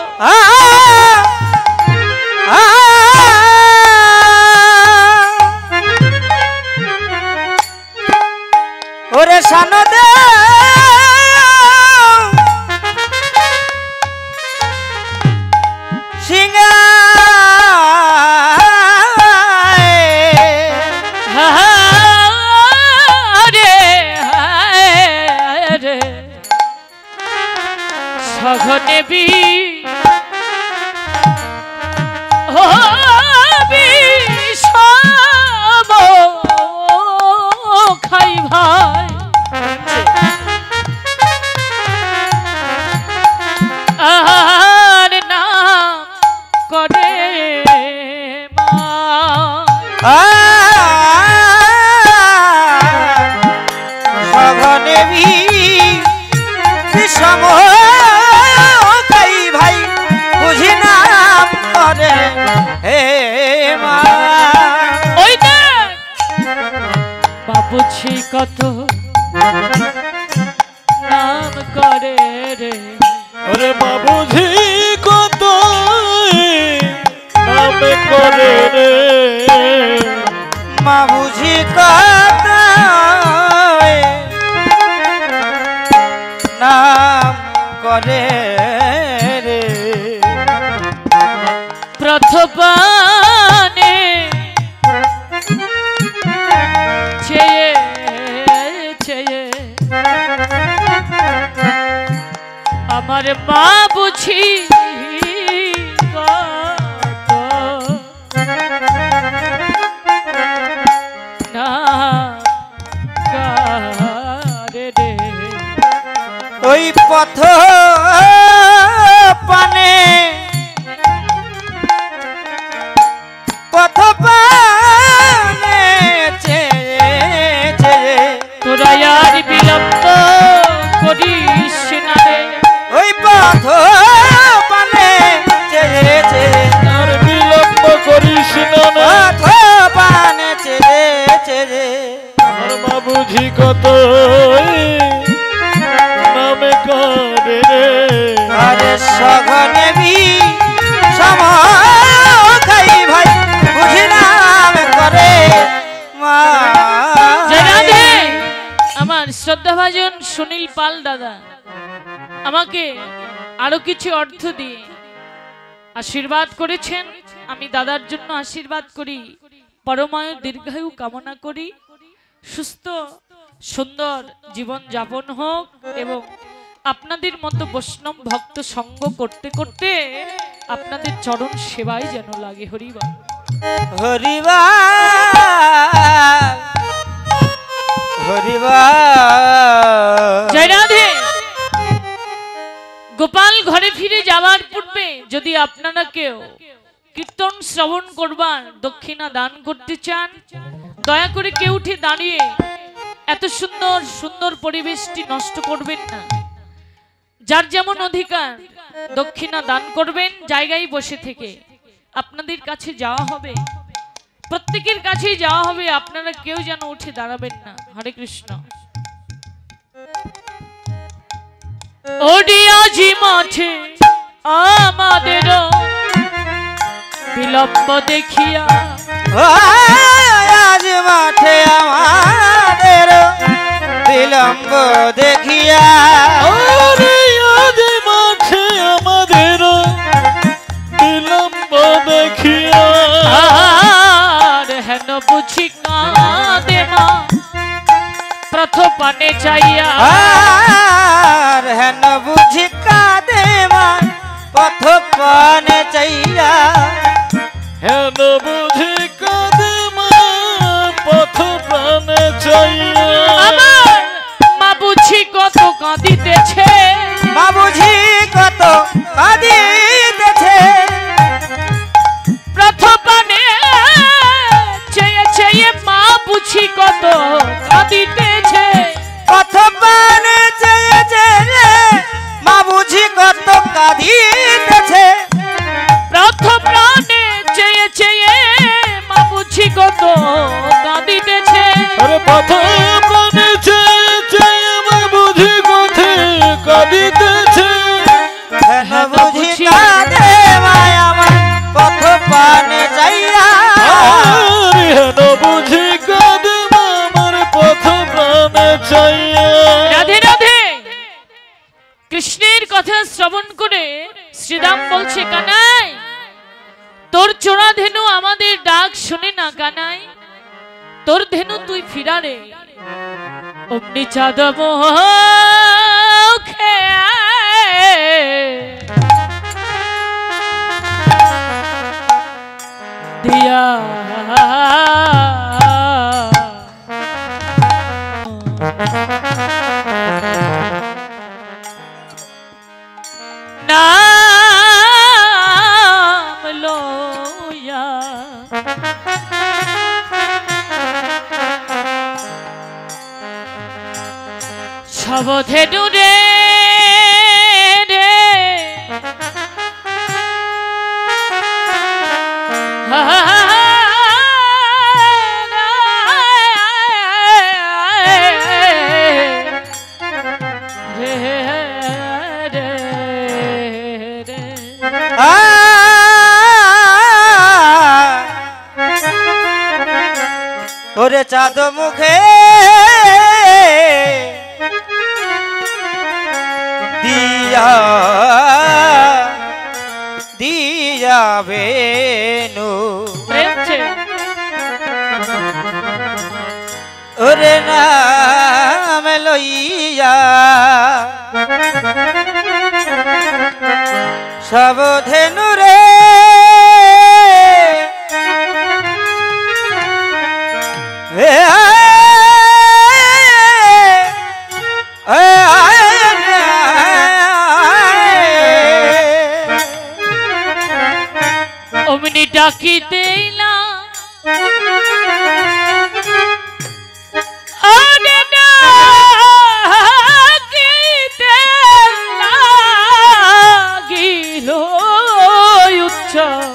S2: ওরে শানদে সিংহা
S1: সঘনে বি খাই ভাই, আর নাম করে
S2: সঘনে বি বিষম খাই ভাই, বুঝি নাম করে হে মা।
S1: ওই দেখ বাবুছি কত নাম করে রে,
S3: ওরে বাবুজি কত নাম করে রে,
S2: মা বুঝি কত নাম করে রে।
S1: প্রথমে চেয়ে চেয়ে আমার মা বুঝি কত না করে রে।
S2: ওই পথ পানে পথ পানে চেয়ে চেয়ে
S1: তোরা আর বিলম্ব করিস না রে,
S2: ওই পথ পানে চেয়ে চেয়ে
S3: আর বিলম্ব করিস না,
S2: পথ পানে চেয়ে চেয়ে
S3: আমার মা বুঝি কত নামে করে রে।
S2: আরে
S4: সঘনে বি সময় খাই ভাই বুঝি নাম করে মা
S1: জয় রাধে। আমার শ্রদ্ধাভাজন সুনীল পাল দাদা আমাকে আরো কিছু অর্থ দিয়ে আশীর্বাদ করেছেন। আমি দাদার জন্য আশীর্বাদ করি, পরমায়ু দীর্ঘায়ু কামনা করি, সুস্থ সুন্দর জীবন যাপন হোক এবং আপনাদের মতো বৈষ্ণব ভক্ত সঙ্গ করতে করতে আপনাদের চরণ সেবায় যেন লাগে। হরিবল
S4: হরিবা হরিবা।
S1: জয় রাধে। গোপাল ঘরে ফিরে যাওয়ার পূর্বে যদি আপনারা কেউ কীর্তন শ্রবণ করবার দক্ষিণা দান করতে চান, দয়া করে কেউ উঠে দাঁড়িয়ে এত সুন্দর সুন্দর পরিবেশটি নষ্ট করবেন না। যার যেমন অধিকার দক্ষিণা দান করবেন, জায়গায় বসে থেকে আপনাদের কাছে যাওয়া হবে, প্রত্যেকের কাছেই যাওয়া হবে, আপনারা কেউ যেন উঠে দাঁড়াবেন না। হরে কৃষ্ণ। ওডিয়াজি মাঠে আমাদের বিলম্ব দেখিয়া,
S4: আজ মাঠে আমাদের বিলম্ব দেখিয়া,
S3: আরে আজ মাঠে আমাদের বিলম্ব দেখিয়া,
S1: আর হেন বুঝি কাঁদে মা প্রথপানে চাইয়া,
S4: আর হেন বুঝি কাঁদে মা পথ পানে চাইয়া,
S3: হেন বুঝি কাঁদে মা পথ প্রাণে চাইয়া,
S1: আমার মা বুঝি কত কাঁদিতেছে,
S4: মা বুঝি কত কাঁদিতেছে,
S1: প্রথপানে চেয়ে চেয়ে মা বুঝি কত কাঁদিতেছে,
S4: পথ পানে চেয়েছে মা বুঝি কত কাঁদিতেছে,
S1: প্রথপানে চেয়ে চেয়ে মা বুঝি কত কাঁদিতেছে,
S3: আরে পথ প্রাণে চেয়ে চেয়ে মা বুঝি কথে কাঁদিতেছে,
S4: হেন বুঝি কাঁদে মায়া আমার পথ পানে যাইয়া,
S3: আরে হেন বুঝি কাঁদে মা আমার পথ প্রাণে চাইয়া।
S1: রাধে রাধে। কৃষ্ণের কথা শ্রবণ করে শ্রীরাম বলছে, কানাই তোর চোরা ধেনু আমাদের ডাক শুনে না কানাই, তোর ধেনু তুই ফিরারে। অমনি চাঁদ মুখে দিয়া নাম লয়া সবধে দূরে রে
S4: ওরে চাঁদ মুখে দিয়া দিয়া বেনু, ওরে নাম লইয়া সব ধেনু রে
S1: অমনি ডাকিতে না লাগিল উচ্চ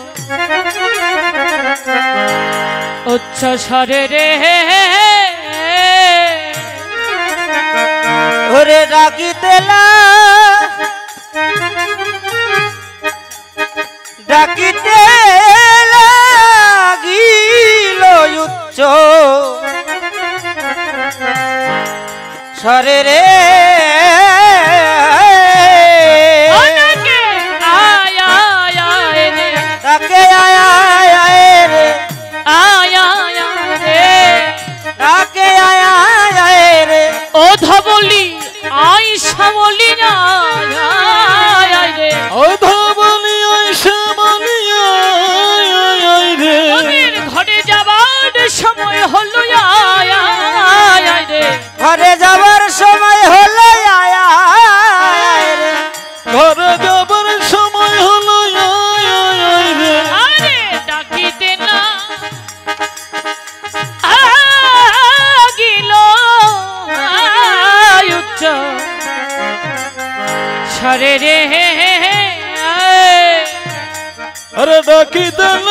S1: উচ্চ স্বরে রে,
S4: ওরে ডাকিতে
S1: সরে রে
S3: আরে ডাকি দিল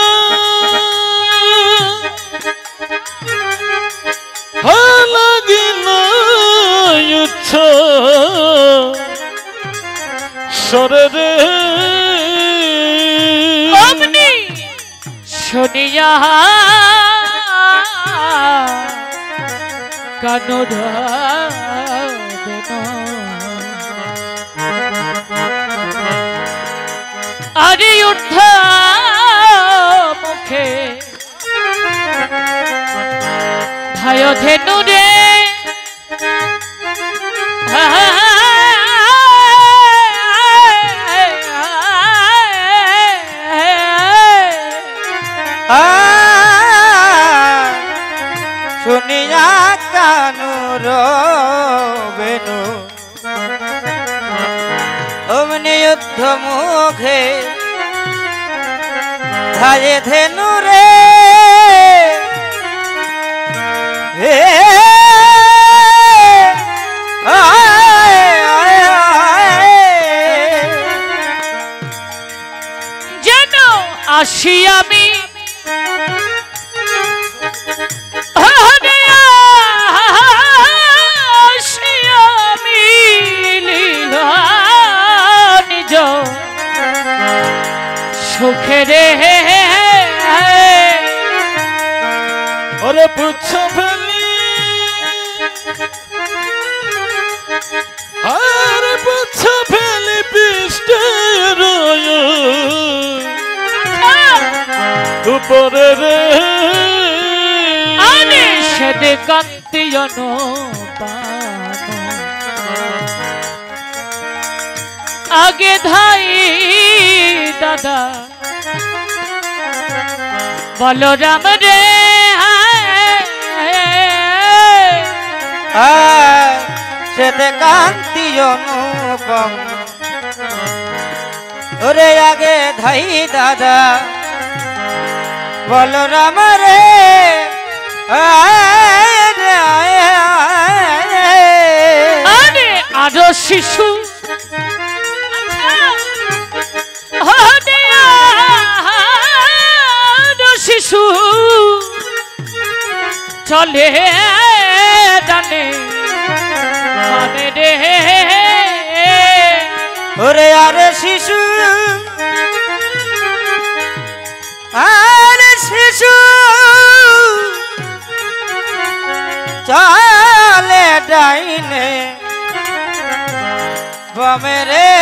S3: লাগিল ইচ্ছা সরে রে
S1: অমনি শুনিয়া কানড় আরে উঠ মুখে ভায় ধেনু রে
S4: শুনিয়া কানুর বেনু অমনি যুদ্ধ মুখে ধায়ে ধেনু রে হে
S1: যেন আসি আমি সুখে রে
S3: ওরে পুচ্ছা ফেলি আরে পুচ্ছা ফেলি পিষ্টে রয় উপরে রে
S1: আরে সেদে কান্তিয়ন আগে ধাই দাদা বলরাম রে
S4: সেতে কান্তি অনুপম ওরে আগে ধাই দাদা বলরাম রে
S1: আরে আরো শিশু শিশু চলে জানে মানে রে
S4: ওরে আরে শিশু আরে শিশু চলে ডাইনে বামে রে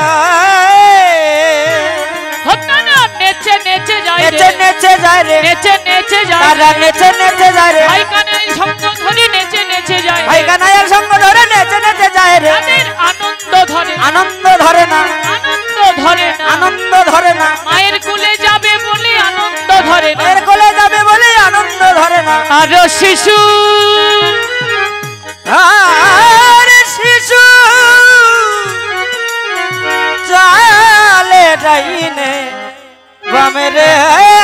S1: নেচে নেচে যায়
S4: নেচে নেচে যায় রে
S1: নেচে নেচে যায়
S4: তারা নেচে নেচে যায় রে
S1: ভাই কানাই সঙ্গ ধরে নেচে নেচে যায়
S4: ভাই কানাইয়ের সঙ্গ ধরে নেচে নেচে যায় রে
S1: তাদের আনন্দ ধরে
S4: আনন্দ ধরে না
S1: আনন্দ ধরে না
S4: আনন্দ ধরে না
S1: মায়ের কোলে যাবে বলে আনন্দ ধরে না
S4: মায়ের কোলে যাবে বলে আনন্দ ধরে না
S1: আর শিশু
S4: আর শিশু চালে ডাইনে বামে রে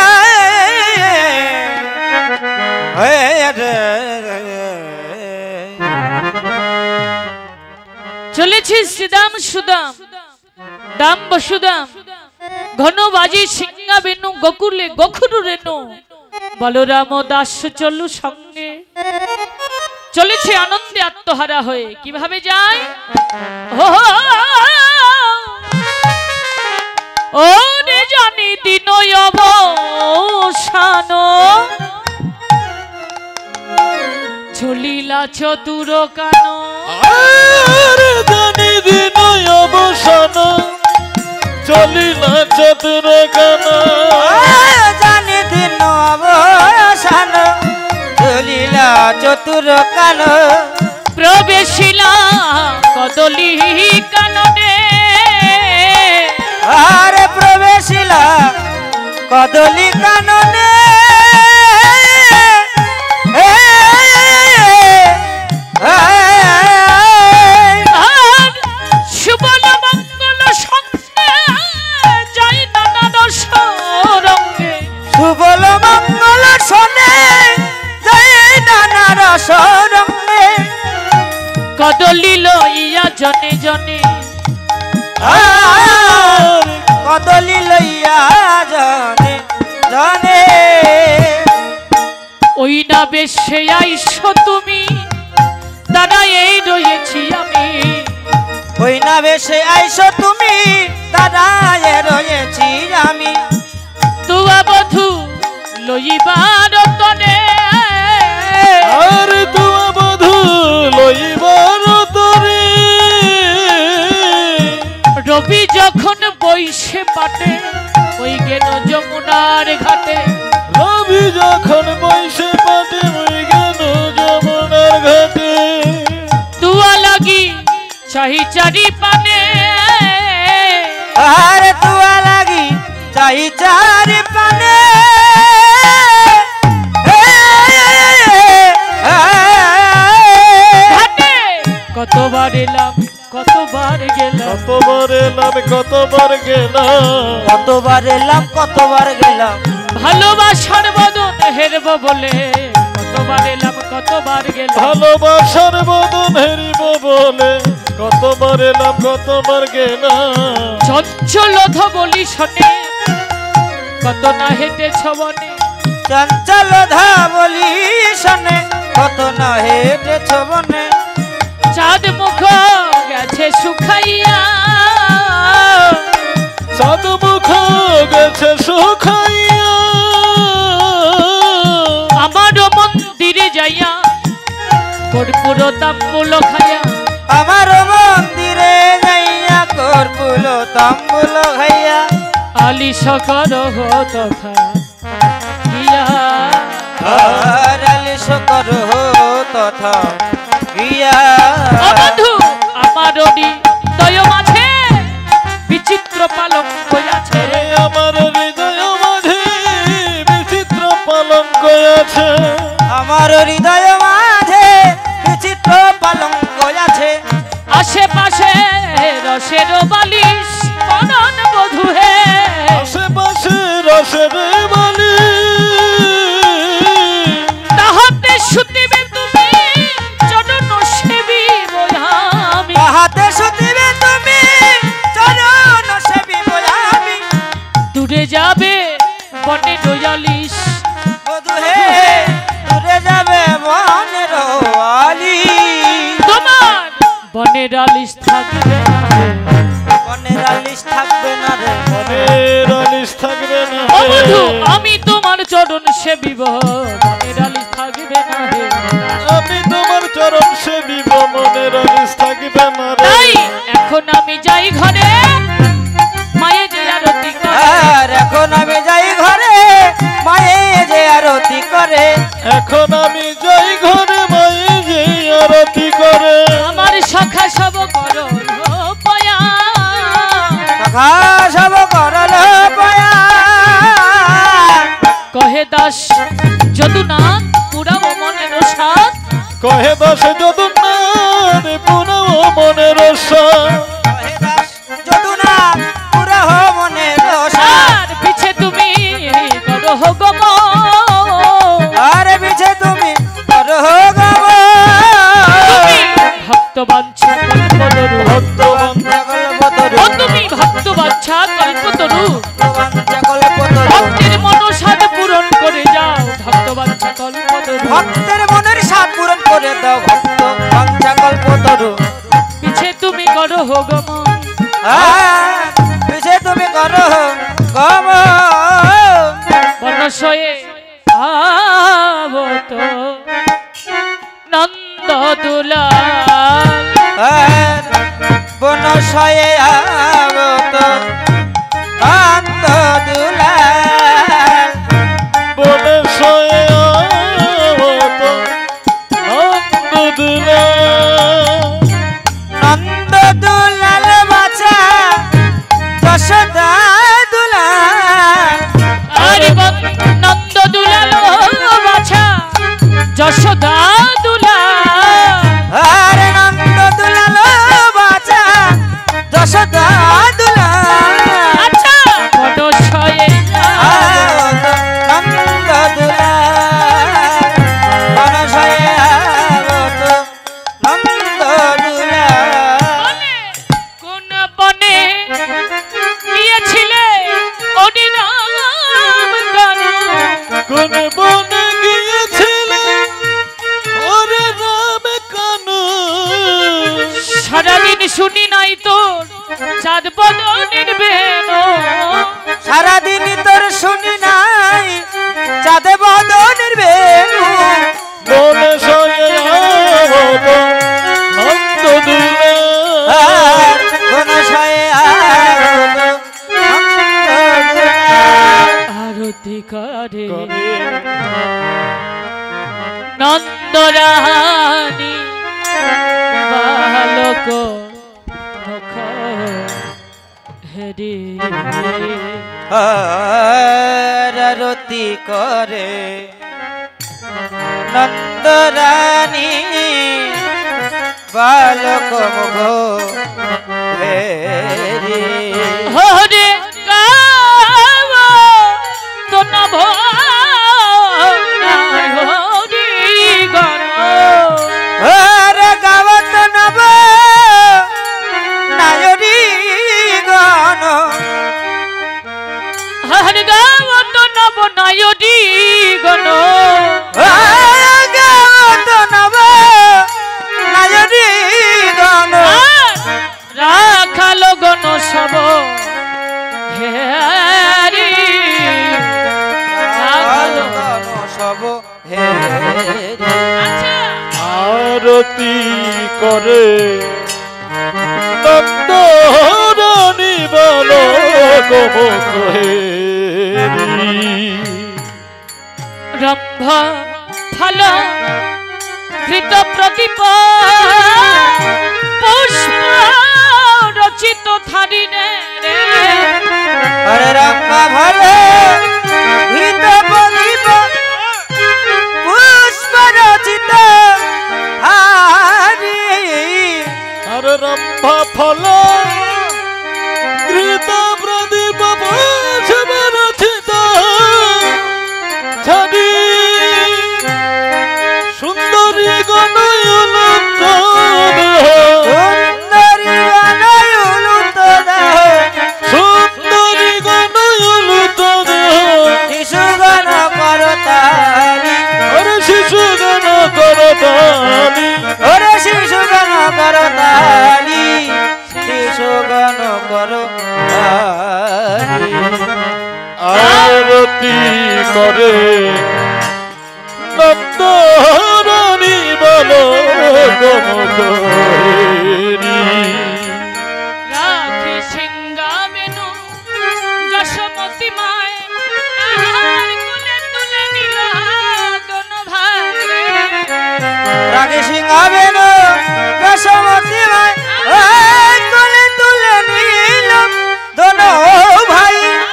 S1: চলেছি শ্রীদাম সুদাম দাম বসুদাম ঘন বাজি সিংহা বেনু গোকুলে গোখুরু রেনু বলরাম দাস চলু সঙ্গে চলেছে আনন্দে আত্মহারা হয়ে কিভাবে যায় ও রে জানি দিন অবসান চলিলা চতুর কান
S3: আরে জানি দিন অবসান চলিলা চতুর কান
S4: জানি দিন অবসান চলিলা চতুর কান
S1: প্রবেশিলা কদলি কাননে
S4: আরে প্রবেশিলা কদলি কাননে
S1: সুবল মঙ্গল সঙ্গে যাই নানা রস রঙ্গে
S4: সুবল মঙ্গল শোনে যাই নানা রস রঙ্গে
S1: কদলি লইয়া জনে জনে
S4: আর কদলি লইয়া জানে জানে
S1: ওই না বেশে আইসো তুমি দাঁড়াই রয়েছি আমি
S4: ওই না বেশে আইসো তুমি দাঁড়ায় রয়েছি আমি
S1: দুয়া বধু লইবার তনে
S3: আর তোমা বধু লইবার তরে
S1: রবি যখন বইসে পাটে ওই গেল যমুনার ঘাটে
S3: রবি যখন বইসে পাটে ওই গেল যমুনার ঘাটে
S1: দুয়া লাগি চাহি চারি পানে
S4: আর তুয়া লাগি চাই চারি পানে
S1: ঘাটে কতবার এলাম কতবার গেলাম
S3: কতবার এলাম কতবার গেলাম
S4: কতবার এলাম কতবার গেলাম
S1: ভালোবাসার বদন হেরব বলে কতবার এলাম কতবার গেলাম
S3: ভালোবাসার বদন হেরিব বলে কতবার এলাম কতবার গেলাম
S1: চঞ্চল বলি শোনে কত না হেঁটেছ বনে
S4: চঞ্চল ধা বলি শোনে কত না হেঁটেছ বনে
S1: চাঁদ মুখ গেছে শুকাইয়া
S3: চাঁদ মুখ গেছে শুকাইয়া
S1: আমার মন্দিরে যাইয়া কর্পূর তাম্বুল খাইয়া
S4: আমার মন্দিরে যাইয়া কর্পূল তাম্বুল খাইয়া
S1: আলি সকর তথা গিয়া
S4: আর আলিশ কর তথা গিয়া
S1: ও বন্ধু আমার হৃদয় মাঝে বিচিত্র পালক হইয়াছে
S3: আমার হৃদয় মাঝে বিচিত্র পালঙ্ক আছে
S4: আমার হৃদয় মাঝে বিচিত্র পালঙ্ক আছে
S1: আশেপাশে রসের বালিশ মনন বধু হে
S3: আশেপাশে রসের বালি
S1: তাহাতে শুতিবে তুমি চরণ সেবী বয়ামি
S4: তাহাতে শুতিবে তুমি চরণ সেবী বয়ামি
S1: দূরে যাবে বনে দয়ালিশ
S4: বধু হে দূরে যাবে বনের আলি
S1: তোমার বনের আলিশ থাকবে না রে।
S4: বনের আলিশ থাকবে না রে
S3: মনের আলিশ থাকবে না
S1: ও
S3: রে।
S1: বন্ধু আমি তোমার চরণ সেবিব বনের আলিশ থাকবে না রে
S3: আমি তোমার চরণ সেবিব মনের আলিশ থাকবে না রে
S1: তাই এখন আমি যাই ঘরে মায়ে যে আরতি করে
S4: আর এখন আমি যাই ঘরে মায়ে যে আরতি করে
S3: এখন আমি যাই ঘরে মায়ে যে আরতি করে
S1: আমার সখা সব করো পয়া
S4: সখা সব করল পয়া
S1: কহে দাস যদু না পুরা মনের সাথ
S3: কহে দাস যদুনাথ পুনঃ মনের সাথ
S4: কহে দাস যদুনা পুরা হো মনের রসা
S1: আর পিছে তুমি করো গম
S4: আর বিছে তুমি করো গব
S1: তুমি ভক্ত বাঞ্ছা কল্পতরু
S3: ভক্ত
S4: সকল বদরু
S1: ও তুমি ভক্ত বাঞ্ছা কল্পতরু
S4: সকল বদরু
S1: ভক্তের মনসাদ পূরণ করে যাও ভক্ত বাঞ্ছা কল্পতরু
S4: ভক্তের মনের সাধ পূরণ করে দাও ভক্ত বাঞ্ছা কল্পতরু
S1: পিছে তুমি করো গম
S4: আর বিছে তুমি করো গব
S1: বনশয়ে আবত নন্দ দুলাল
S4: আর বনশয়ে আবত কান্ত দুলাল
S3: বনে শয়ে আবত নন্দ দুলাল
S4: নন্দ দুলাল বাছা যশোদা দুলাল
S1: আর নন্দ দুলাল বাছা যশোদা দুলাল
S4: আর নন্দ দুলাল বাছা যশোদা
S1: পদ নির্বেণ
S4: সারাদিন তোর শুনি নাই চাঁদে বদনের বেণু
S3: মনে সয়ে নন্দ দুলা
S4: আর কোন শয়ে
S1: আরতি করে নন্দরানী বালক মুখ হেরি
S4: আরতি করে নন্দরানী বালক মুখ হেরি
S1: হরে গাব তো নভ হরি গণ
S4: হরে গাবত নব নায়রি গণ
S1: হরে গাব তো নভ নয়রি গণ
S4: হরে গাবত নব নায়রি গণ
S1: রাখালো গণ সব হেরি রাখালো
S4: গণ সব হেরি
S1: আচ্ছা
S3: আরতি করে নন্দ রানী বালক মুখ হেরি
S1: রম্ভ ফল ঘৃত প্রদীপ পুষ্প রচিত ধারিনে রে
S4: হরে রাম্মা ভালো হিত বলিব পুষ্প রচিত হারি
S3: আর রম্ভা ফল ঘৃত প্রদীপ পুষ্প রচিত ছাড়ি সুন্দরী গণয়ন
S4: সুন্দরী অনয়ুলুত দেহ
S3: সুন্দরী গণয়ন
S4: শিশুগণ করতালি
S3: আরে শিশু গণ করতালি
S4: ওরে শিশুগণ করতালি শিশুগণ করতালি
S3: আরতি করে নন্দ রানী বালক মুখ হেরি
S1: রাখি সিংহা বেনু যশোমতী মায় আহার কোলে তুলে নিল দন ভাগে
S4: রাগে সিংহাবেন দশমতী ভাই এই কোলে তুলে নিল দোনো ভাই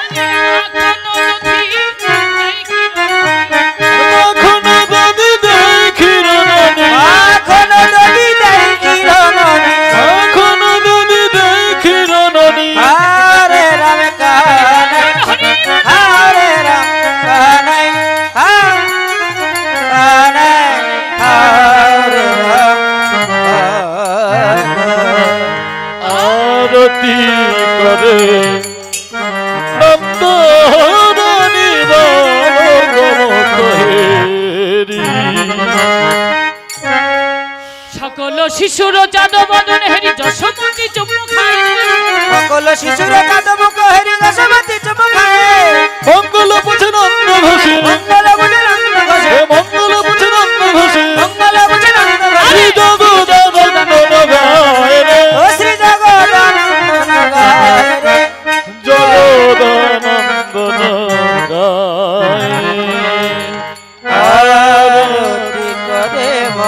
S3: এখন দাদি দেখি রানী
S4: এখন নদী দেখি রমণী
S3: এখন দাদি দেখি রানী
S4: হরে রাম কানাই হরে রাম কানাই কানাই হরে রাম
S3: আরতি করে নন্দ রানী বালক মুখ হেরি
S1: সকল শিশুর চাঁদ বদন হেরি যশোমতী চুমু খায়
S4: সকল শিশুর কাদব কহেরি দশমতী চুপ খায়
S3: মঙ্গল পুছে নন্দ ঘোষে
S4: মঙ্গল বুঝে নন্দ ঘোষে
S3: হে মঙ্গল পুছে নন্দ ঘোষে
S4: মঙ্গল বুঝে নন্দ
S3: শ্রী
S4: ঘোষে
S3: জগদানন্দ গায় রে
S4: ও শ্রী জগদানন্দ গায় রে
S3: জগদানন্দ গায়
S4: আরতি করে মা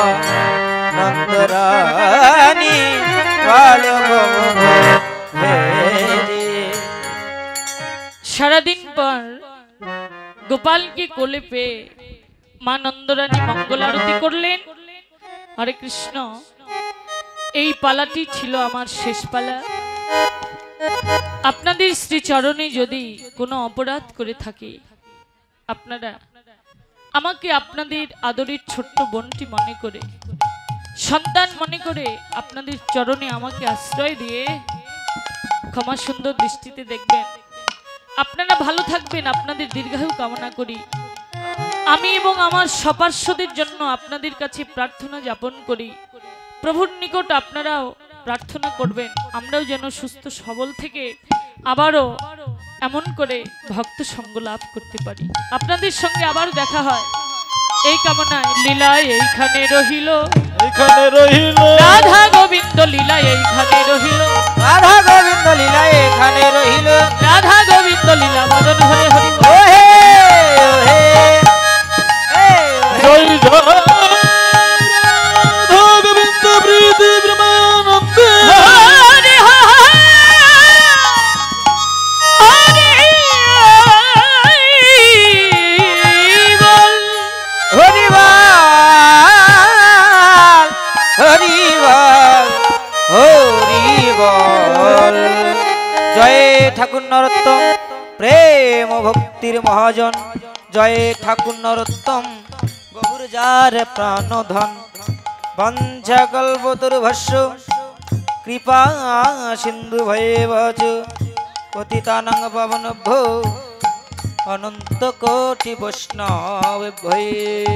S4: নন্দরানী বালক মুখ হেরি
S1: সারাদিন পর গোপালকে কোলে পেয়ে মা নন্দরানী মঙ্গল আরতি করলেন। হরে কৃষ্ণ, এই পালাটি ছিল আমার শেষ পালা। আপনাদের শ্রীচরণে যদি কোনো অপরাধ করে থাকে, আপনারা আমাকে আপনাদের আদরের ছোট্ট বোনটি মনে করে, সন্তান মনে করে আপনাদের চরণে আমাকে আশ্রয় দিয়ে ক্ষমা সুন্দর দৃষ্টিতে দেখবেন। আপনারা ভালো থাকবেন, আপনাদের দীর্ঘায়ু কামনা করি। আমি এবং আমার সপার্শ্বদের জন্য আপনাদের কাছে প্রার্থনা যাপন করি। প্রভুর নিকট আপনারাও প্রার্থনা করবেন আমরাও যেন সুস্থ সবল থেকে আবারও এমন করে ভক্ত সঙ্গ লাভ করতে পারি, আপনাদের সঙ্গে আবার দেখা হয় এই কামনায়। লীলা এইখানে রহিল,
S3: এখানে রহিল
S1: রাধা গোবিন্দ লীলা এইখানে রহিল,
S4: রাধা গোবিন্দ লীলা এখানে রহিল।
S1: রাধা গোবিন্দ লীলা মদন হরে হরি বল।
S4: ওহে ওহে এ ওহে।
S3: জয় জয় রাধা গোবিন্দ প্রীতি ব্রহ্মানন্দে
S1: হরি হরি বল।
S4: হরিবল হরিবল হরিবল। জয় ঠাকুর নরোত্তম প্রেম ও ভক্তির মহাজন, জয় ঠাকুর নরোত্তম গৌর যার প্রাণধন। বঞ্ছা কল্পতরুভস্য কৃপা সিন্ধু ভয়ে ভজ, পতিতানাং পাবনভ্যো অনন্ত কোটি বৈষ্ণব ভয়ে।